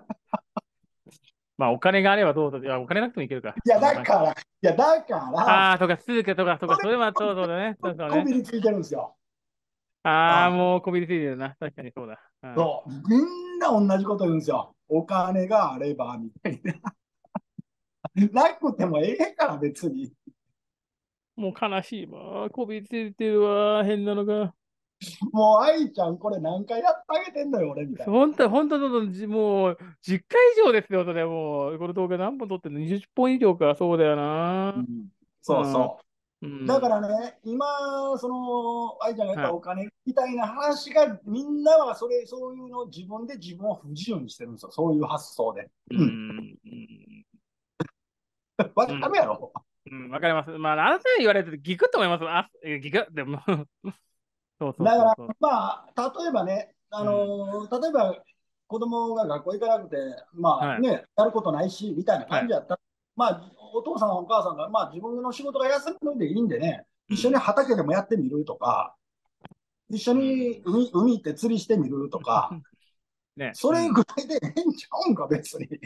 まあお金があればどうぞ。いや、お金なくてもいけるか。 いや、 そんな感じ。 だから、いや、だから、 ああ、とか、続けとか、とか、 それそれはそうそうだね。そうそうね。 こびりついてるんですよ。 ああ、 あ、 もうこびりついてるな。確かにそうだ。うん。 そう。みんな同じこと言うんですよ。お金があれば、みたいな。なくてもええから、別に。 もう悲しいわ。こびりついてるわ。変なのが。 もう、愛ちゃん、これ何回やってあげてんのよ、俺、みたいな。 本当、本当、本当じもう、じゅっかい以上ですよ、それもう。この動画何本撮ってんの？ にじゅっ 本以上か。そうだよな。 うん、 うん。 そうそう。だかうん。 らね、今、その、愛ちゃんが言ったはい。 お金みたいな話が、みんなはそれ、そういうのを自分で自分を不自由にしてるんですよ。そういう発想で。 ううん。 ん。うん。 わかるうん。 やろ。 うん。わかります。まあ、あなたに言われてギクッと思います。あ、えギクッ、でもそうそうだから、 そうそう。 まあ、例えばね、あうん。 の例えば子供が学校行かなくて、まはい。 あね、やることないし、みたいなはい。 感じやったら、まあ、お父さん、お母さんが、まあ、自分の仕事が休みでいいんでね、一緒にうん。 畑でもやってみるとか、一緒うにん。 海海行って釣りしてみるとか、 ね。 それぐうん。 らいでええんちゃうんか、別に。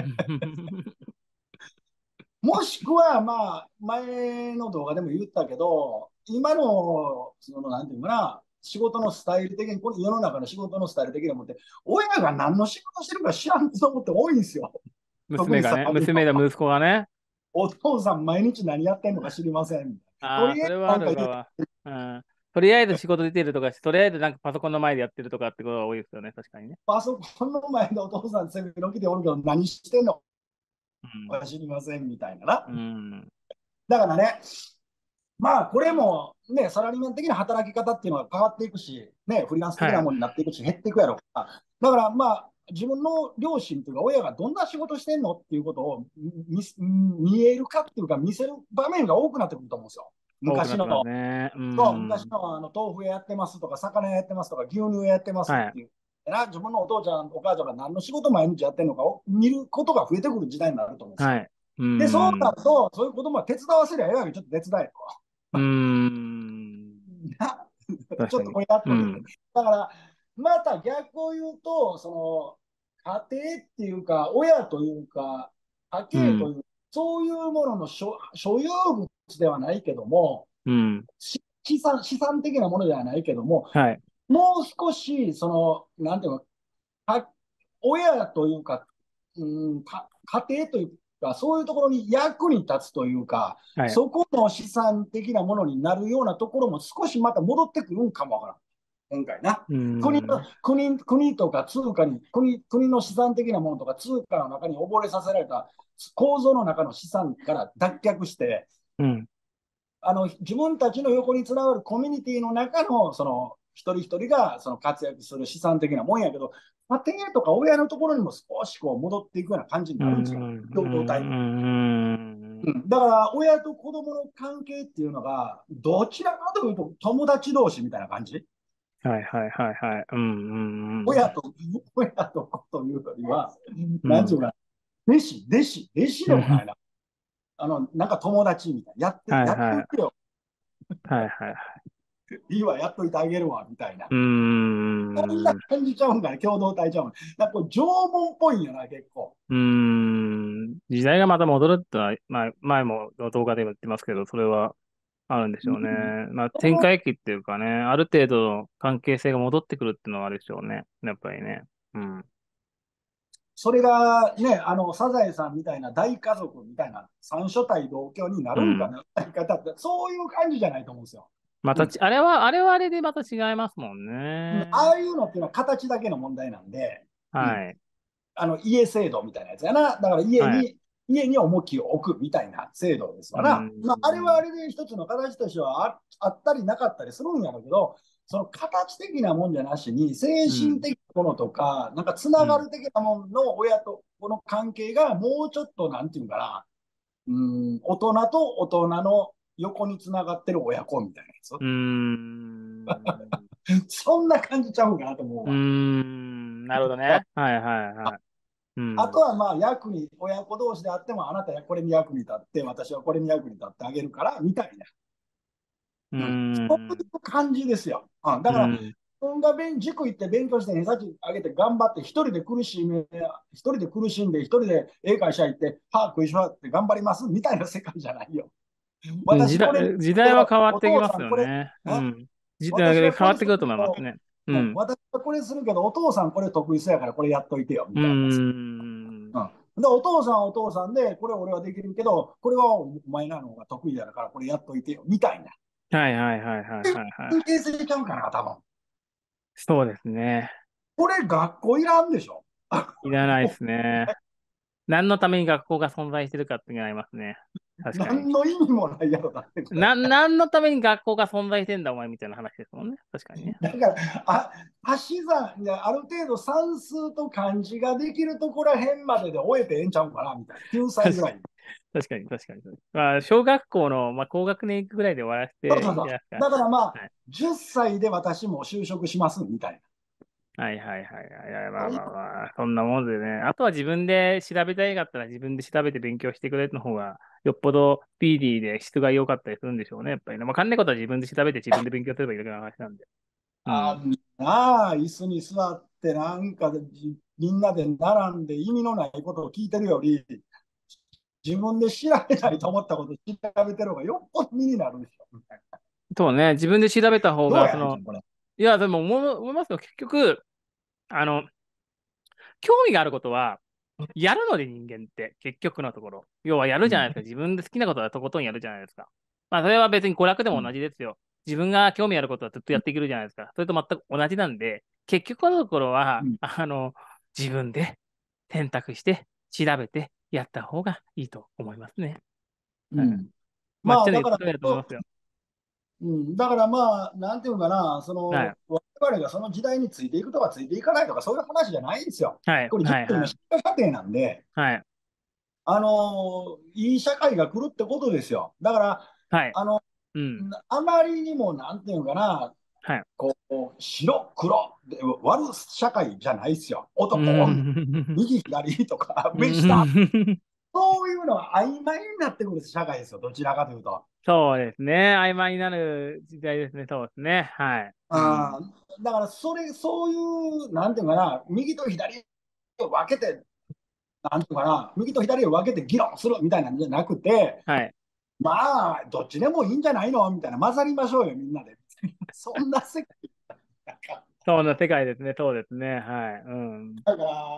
もしくは、まあ、前の動画でも言ったけど、今の、その、なんていうかな、仕事のスタイル的に、この世の中の仕事のスタイル的にもって、親が何の仕事してるか知らん子供って多いんですよ。特にさ、 娘がね、娘だ、息子がね。 お父さん毎日何やってんのか知りません。とああ、 りあえずそれはあなんか言う、 るかは。うん。とりあえず仕事出てるとか、とりあえずなんかパソコンの前でやってるとかってことが多いですよね、確かにね。 パソコンの前でお父さん背広着ておるけど何してんのうん。 か知りませんみたいなな。 うん。 だからね、まあ、これもね、サラリーマン的な働き方っていうのは変わっていくし、ね、フリーランス的はい。 なものになっていくし、減っていくやろうから。だから、まあ、自分の両親というか、親がどんな仕事してんのっていうことを見見えるかっていうか、見せる場面が多くなってくると思うんですよ。 多くなってます昔の、 ね。うそう、昔ん。 のあの豆腐屋やってますとか、魚屋やってますとか、牛乳屋やってますっはい。 ていう。な自分のお父ちゃん、お母ちゃんが何の仕事毎日やってるのかを見ることが増えてくる時代になると思うんですよ。 はい。うで、そうなん。 ると、そういう子供は手伝わせりゃええわけ、ちょっと手伝えと。 うん。 ちょっ確かに。 とこれやっとけって。 うん。 だから、また逆を言うと、その、家庭っていうか、親というか、家うん。 計という、そういうものの所所有物ではないけども、 うん。 し資産、資産的なものではないけども、 はい。 もう少し、その、なんていうの、か親というか、うん、か家庭というか、そういうところに役に立つというか、 はい。 そこの資産的なものになるようなところも少しまた戻ってくるんかもわからん。今回な。 う国のん。 国国とか通貨に国、国の資産的なものとか通貨の中に溺れさせられた構造の中の資産から脱却して、 うん。 あの自分たちの横につながるコミュニティの中のその一人一人がその活躍する資産的なもんやけど、家庭とか親のところにも少しこう戻っていくような感じにうん。 なるんですよ、共同体。 うん。 うん、だから親と子供の関係っていうのがどちらかというと友達同士みたいな感じ。 はいはいはいはい。うん。 親と親と子というよりは、 うん。 なんていうか、弟子、弟子、弟子うん。 でもないな。あの、なんか友達みたいな。やって、やっとはいはい。 いてよ。 はいはい。 いいわ、やっといてあげるわ、みたいな。 うーそんなん。う感じちゃうんかね、共同体ちゃうん。なんかこう縄文っぽいんよな、結構。 ーん。時代がまた戻るってのは、まあ、前も動画でも言ってますけど、それはあるんでしょうね。 うん、 まあ、展開期っていうかね、ある程度の関係性が戻ってくるっていうのはあるでしょうね。やっぱりね。うん。 それがね、あの、サザエさんみたいな大家族みたいな三所帯同居になうん。 るんかな、方って、そういう感じじゃないと思うんですよ。うん。 またち、あれは、あれはあれでまた違いますもんね。 ああいうのっていうのは形だけの問題なんで、うん。 はい。 あの、家制度みたいなやつやな。だから家はい。 に、家に重きを置くみたいな制度ですうわな。まあ、あれはあん。 れで一つの形としてはああったりなかったりするんやろうけど、 その形的なもんじゃなしに、精神うん。 的なものとか、なんかつながうん。 る的なものの親とこの関係がもうちょっと、なんていうかな、うん、大人と大人の横につながってる親子みたいなやつ。 うーん。 そんな感じちゃうかなと思ううーわ。 ん。なるほどね。はいはいはい。うん。 あとはまあ役に、親子同士であっても、あなたはこれに役に立って、私はこれに役に立ってあげるから、みたいうーな。うん、そういん。 う感じですよ。うん、だから、 うん。 自分が勉塾行って勉強して偏差値上げて頑張って、一人で苦しい目、一人で苦しんで、一人で英会社行って、歯食いしばって頑張りますみたいな世界じゃないよ。 時代、 私これに時代は変わおってきます父さんこれ、 よね。うあ、 ん。時代私はこれするが変わってくると思いますけど、 ね。ううん、 ん。 私はこれするけど、お父さんこれ得意そうやからこれやっといてよ、みうーたいな。 ん。 うん。で、お父さんはお父さんで、これ俺はできるけど、これはお前らの方が得意だから、これやっといてよ、みたいな。 はいはいはいはいはいはい。 関係性ちゃうかな、多分。 そうですね。 これ学校いらんでしょ。 いらないですね。何のために学校が存在してるかっていうのがありますね。確かに。 何の意味もないやろ、だってこれ。 な、何のために学校が存在してんだお前みたいな話ですもんね。確かにね。 だから、あ、足し算である程度算数と漢字ができるところら辺までで終えてええんちゃうかな、みたいな。きゅうさいぐらい。 確かに確かに。まあ、小学校の、まあ、高学年行くぐらいで終わらせていいんそうそうそう。 じゃないですか。 だからまあ、 はいじゅっさいで私も就職します、みたいはいはいはいはいはい。まな。 あまあまあ、そんなもんでね。あとは自分で調べたいかったら自分で調べて勉強してくれるの方が、よっぽどスピーディーで質が良かったりするんでしょうね。やっぱりね。まあ、かんないことは自分で調べて自分で勉強すればいいだけの話なんで。うあん。 んなあ、椅子に座ってなんかでじみんなで並んで意味のないことを聞いてるより、自分で調べたいと思ったことを調べてる方がよっぽど身になるでしょ。 そうね。自分で調べた方が、その、 どうやねん、これ。 いや、でも思い思いますよ。結局、あの、興味があることは、やるので人間って、結局のところ。要はやるうん。 じゃないですか。自分で好きなことはとことんやるじゃないですか。まあ、それは別に娯楽でも同うん。 じですよ。自分が興味あることはずっとやっていけるじゃないですか。それと全く同じなんで、結局のところは、 うん。 あの、自分で選択して、調べて、やった方がいいと思いますね。はい。 うん。 まっまあ、だから、 ちゃんの言うことだと思いますよ。 うん、だからまあ、なんていうかな、そはい。 の、我々がその時代についていくとかついていかないとか、そういう話じゃないんですよ。 はい。 これ、人はい。はい。 類の進化過程なんで、 はい。 あのいい社会が来るってことですよ。だから、 はい。 あの、 うん。 あまりにも、なんていうかな、 はい。 こう、白、黒で割る社会じゃないですよ。 うー男、女、 ん。 右、左とか、 う上、下、 ーん。 そういうのは曖昧になってくる社会ですよ。どちらかというと。 そうですね。曖昧になる時代ですね。そうですね。はい。うん。 あーだから、それ、そういう、なんていうかな、右と左を分けて、なんていうかな、右と左を分けて議論するみたいなんじゃなくて、 はい。 まあ、どっちでもいいんじゃないのみたいな、混ざりましょうよ、みんなで。そんな世界なんか、 そんな世界ですね。そうですね。はい。うん。 だから、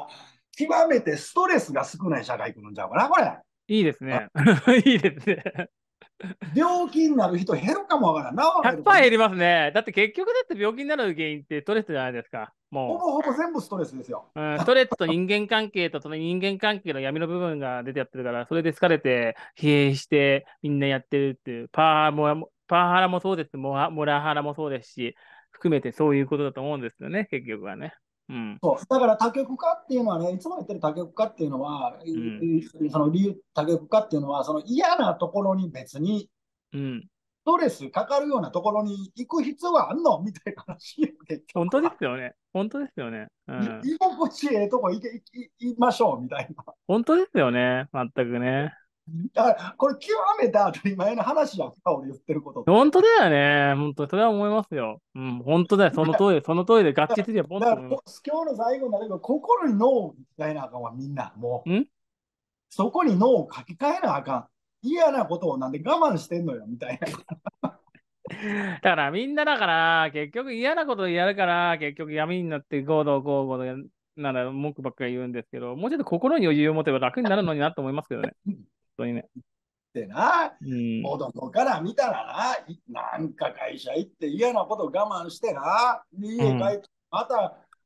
極めてストレスが少ない社会来るんちゃうかな、これ。 いいですね。いいですね。 病気になる人減るかもわからんな、わかる。これ、 ひゃくパーセント減りますね。だって結局だって病気になる原因ってストレスじゃないですか。もほぼほぼ全部ストレスですよ。 う。うん、ストレスと人間関係とその人間関係の闇の部分が出てやってるから、それで疲れて疲弊してみんなやってるっていう、パワハラも、パワハラもそうです、モラモラハラもそうですし、含めてそういうことだと思うんですよね、結局はね。うん。 そうだから多極化っていうのはね、いつも言ってる多極化っていうのは、 うん。 その理由、多極化っていうのは、その嫌なところに別にうん。 ストレスかかるようなところに行く必要はあんのみたいな話よ、結本当で局は。 すよね。本当ですよね。ういん。 居心地ええとこ行け行きましょうみたいな。 本当ですよね。全くね。 だから、これ極めて当たり前の話やんか、俺言ってることって。 本当だよね。本当、それは思いますよ。うん、本当だよ。その通り、その通りで合致すりゃポンだからこと思います。 今日の最後になれば、心に脳を書き換えなあかんわ、みんな。もう、 んそこに脳を書き換えなあかん。嫌なことをなんで我慢してんのよ、みたいな。 だからみんなだから、結局嫌なことやるから、結局闇になってゴードゴーゴードなら文句ばっかり言うんですけど、もうちょっと心に余裕を持てば楽になるのになと思いますけどね。本当にね。 でな、 うん。 子供から見たらな、なんか会社行って嫌なこと我慢してな、でうん。 家帰って、また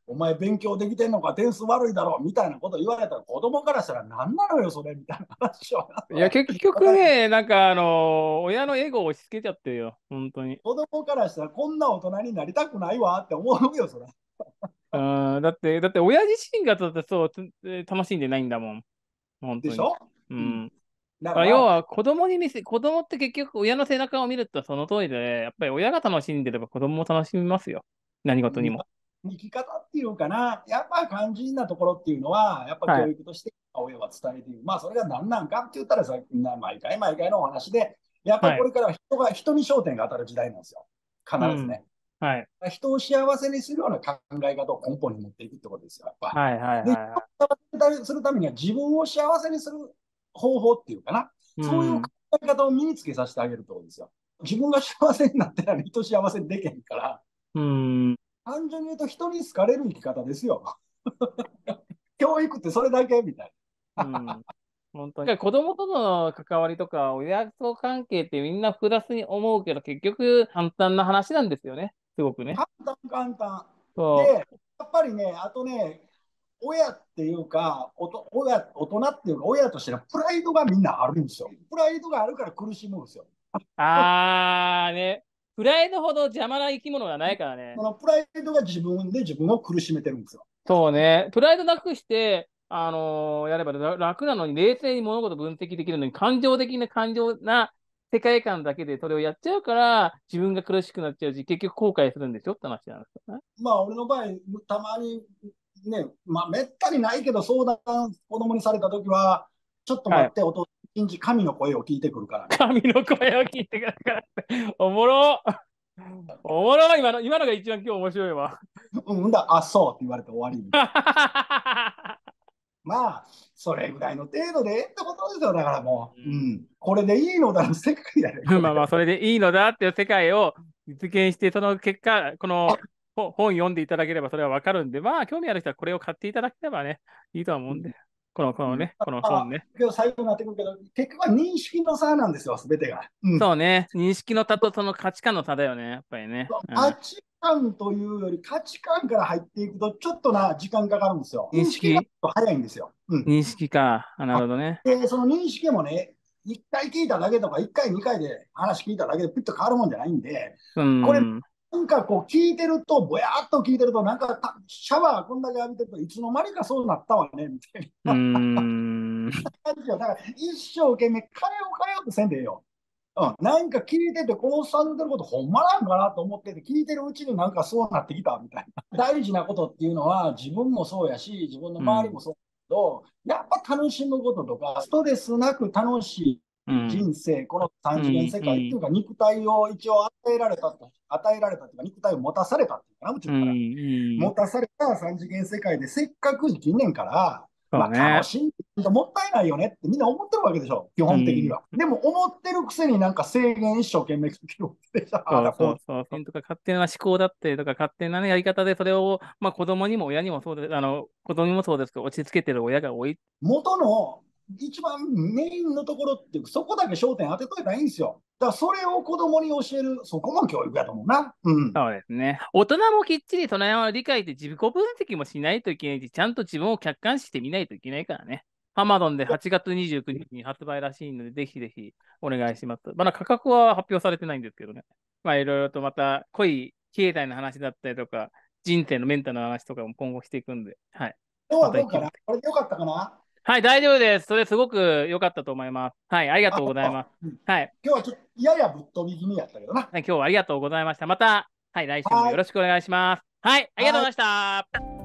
お前勉強できてんのか、点数悪いだろうみたいなこと言われたら、子供からしたら何なのよ、それみたいな話を。 いや、結局ね、なんかあのー親のエゴを押し付けちゃってるよ、本当に。 子供からしたらこんな大人になりたくないわって思うよ、それ。 うん、だって、だって親自身がだってそうつ楽しんでないんだもん、本当に。 でしょ、うん、 うん。 だから、 あ要は子供に見せ、子供って結局親の背中を見るとその通りで、やっぱり親が楽しんでれば子供も楽しみますよ。何事にも。 生き方っていうかな、やっぱ肝心なところっていうのは、やっぱ教はい。 育として親は伝えている。まあ、それが何なんかって言ったらさ、毎回毎回のお話で、やっぱりはい。 これから人が、人に焦点が当たる時代なんですよ。必うん。 ずね。 はい。 人を幸せにするような考え方を根本に持っていくってことですよ、やっぱ。 はいはいで、 はいは人を幸せにするためには自分を幸せにする方法っていうかな、 い。うそういう考ん。 え方を身につけさせてあげるってことですよ。自分が幸せになってない人幸せにできへんから、 うん。 単純に言うと人に好かれる生き方ですよ。教育ってそれだけみたいうん。本当に。子供との関わりとか、親子関係ってみんな複雑に思うけど、結局簡単な話なんですよね。すごくね。 な。簡単簡単。で、 そやっぱりね、あとね、親っていうか、おと親大人っていうか、親としてのプライドがみんなあるんですよ。プライドがあるから苦しむんですよ。 う。あーね。プライドほど邪魔な生き物がないからね。 そのプライドが自分で自分を苦しめてるんですよ。 そうね。プライドなくして、あのーやれば楽なのに、冷静に物事分析できるのに、感情的な感情な世界観だけでそれをやっちゃうから、自分が苦しくなっちゃうし、結局後悔するんでしょって話なんですよね。 まあ、俺の場合、たまにね、まあ、めったにないけど、相談子供にされたときは、ちょっとはい。 待って、お父一日神の声を聞いてくるからね。 神の声を聞いてください。おもろ。おもろい。今の、今のが一番今日面白いわ。 うん、だ、あ、そうって言われて終わりみたいな。まあ、それぐらいの程度でええってことですよ。だからもう、うん、これでいいのだろ、世界やね、これ。 まあまあ、それでいいのだっていう世界を実現して、その結果、この本本読んでいただければそれはわかるんで、まあ、興味ある人はこれを買っていただければね、いいとは思うんで、この、こうん、 のね、この本あ、 ね。 今日最後になってくるけど、結局は認識の差なんですよ、すべてが。うん、 そうね、認識の差とその価値観の差だよね、やっぱりね。うん、 価値観というより、価値観から入っていくと、ちょっとな時間かかるんですよ。認識が認識、 早いんですよ。うん、 認識か。あなるほどね。 で、その認識もね、いっかい聞いただけとか、いっかい、にかいで話聞いただけでピッと変わるもんじゃないんで、 うこれ、 ん、 なんかこう聞いてると、ぼやっと聞いてると、なんかシャワーこんだけ浴びてるといつの間にかそうなったわね、みたいうなん、 感じよ。だから一生懸命変えよう変えようとせんでええよ。うん、なんか聞いてて、このおっさんの言ってることほんまなんかなと思ってて、聞いてるうちになんかそうなってきたみたいな。大事なことっていうのは、自分もそうやし、自分のうん、 周りもそうだけど、やっぱ楽しむこととか、ストレスなく楽しうん、 い人生、この三次元うん、 世界っていうん、 うか、肉体を一応与えられたと、与えられたというか、肉体を持たされたっていうかな、宇うん、 宙から。 うん。 持たされた三次元世界でせっかく生きんねんから、まあ楽そうね。 しんでもったいないよねってみんな思ってるわけでしょ、基うん。 本的には。でも思ってるくせになんか制限一生懸命かけるわけでしょ、ああそうだこうだ。 そうそう。とか勝手な思考だったりとか、勝手な、ね、やり方で、それを、まあ、子供にも親にもそうです、あの、子供にもそうですけど、落ち着けてる親が多い。 元の一番メインのところっていうそこだけ焦点当てといたらいいんですよ。だからそれを子供に教える、そこも教育やと思うな。うん。 そうですね。大人もきっちりその辺を理解して自己分析もしないといけないし、ちゃんと自分を客観視してみないといけないからね。アマゾンではちがつにじゅうくにちにちに発売らしいので、ぜひぜひお願いします。まだ価格は発表されてないんですけどね。まあ、いろいろとまた濃い経済の話だったりとか、人生のメンタルの話とかも今後していくんで、はい。 今日まはどうかな、 た引き続き。 これでよかったかな。 はい、大丈夫です。それすごく良かったと思います。はい、ありがあ、 とうございます。 うん、 はい、 今日はちょっとややぶっ飛び気味やったけどな。 はい今日はありがとうございました。また、はい、来週もはい。 よろしくお願いします。はい、ありがとうごはい。 ざいました。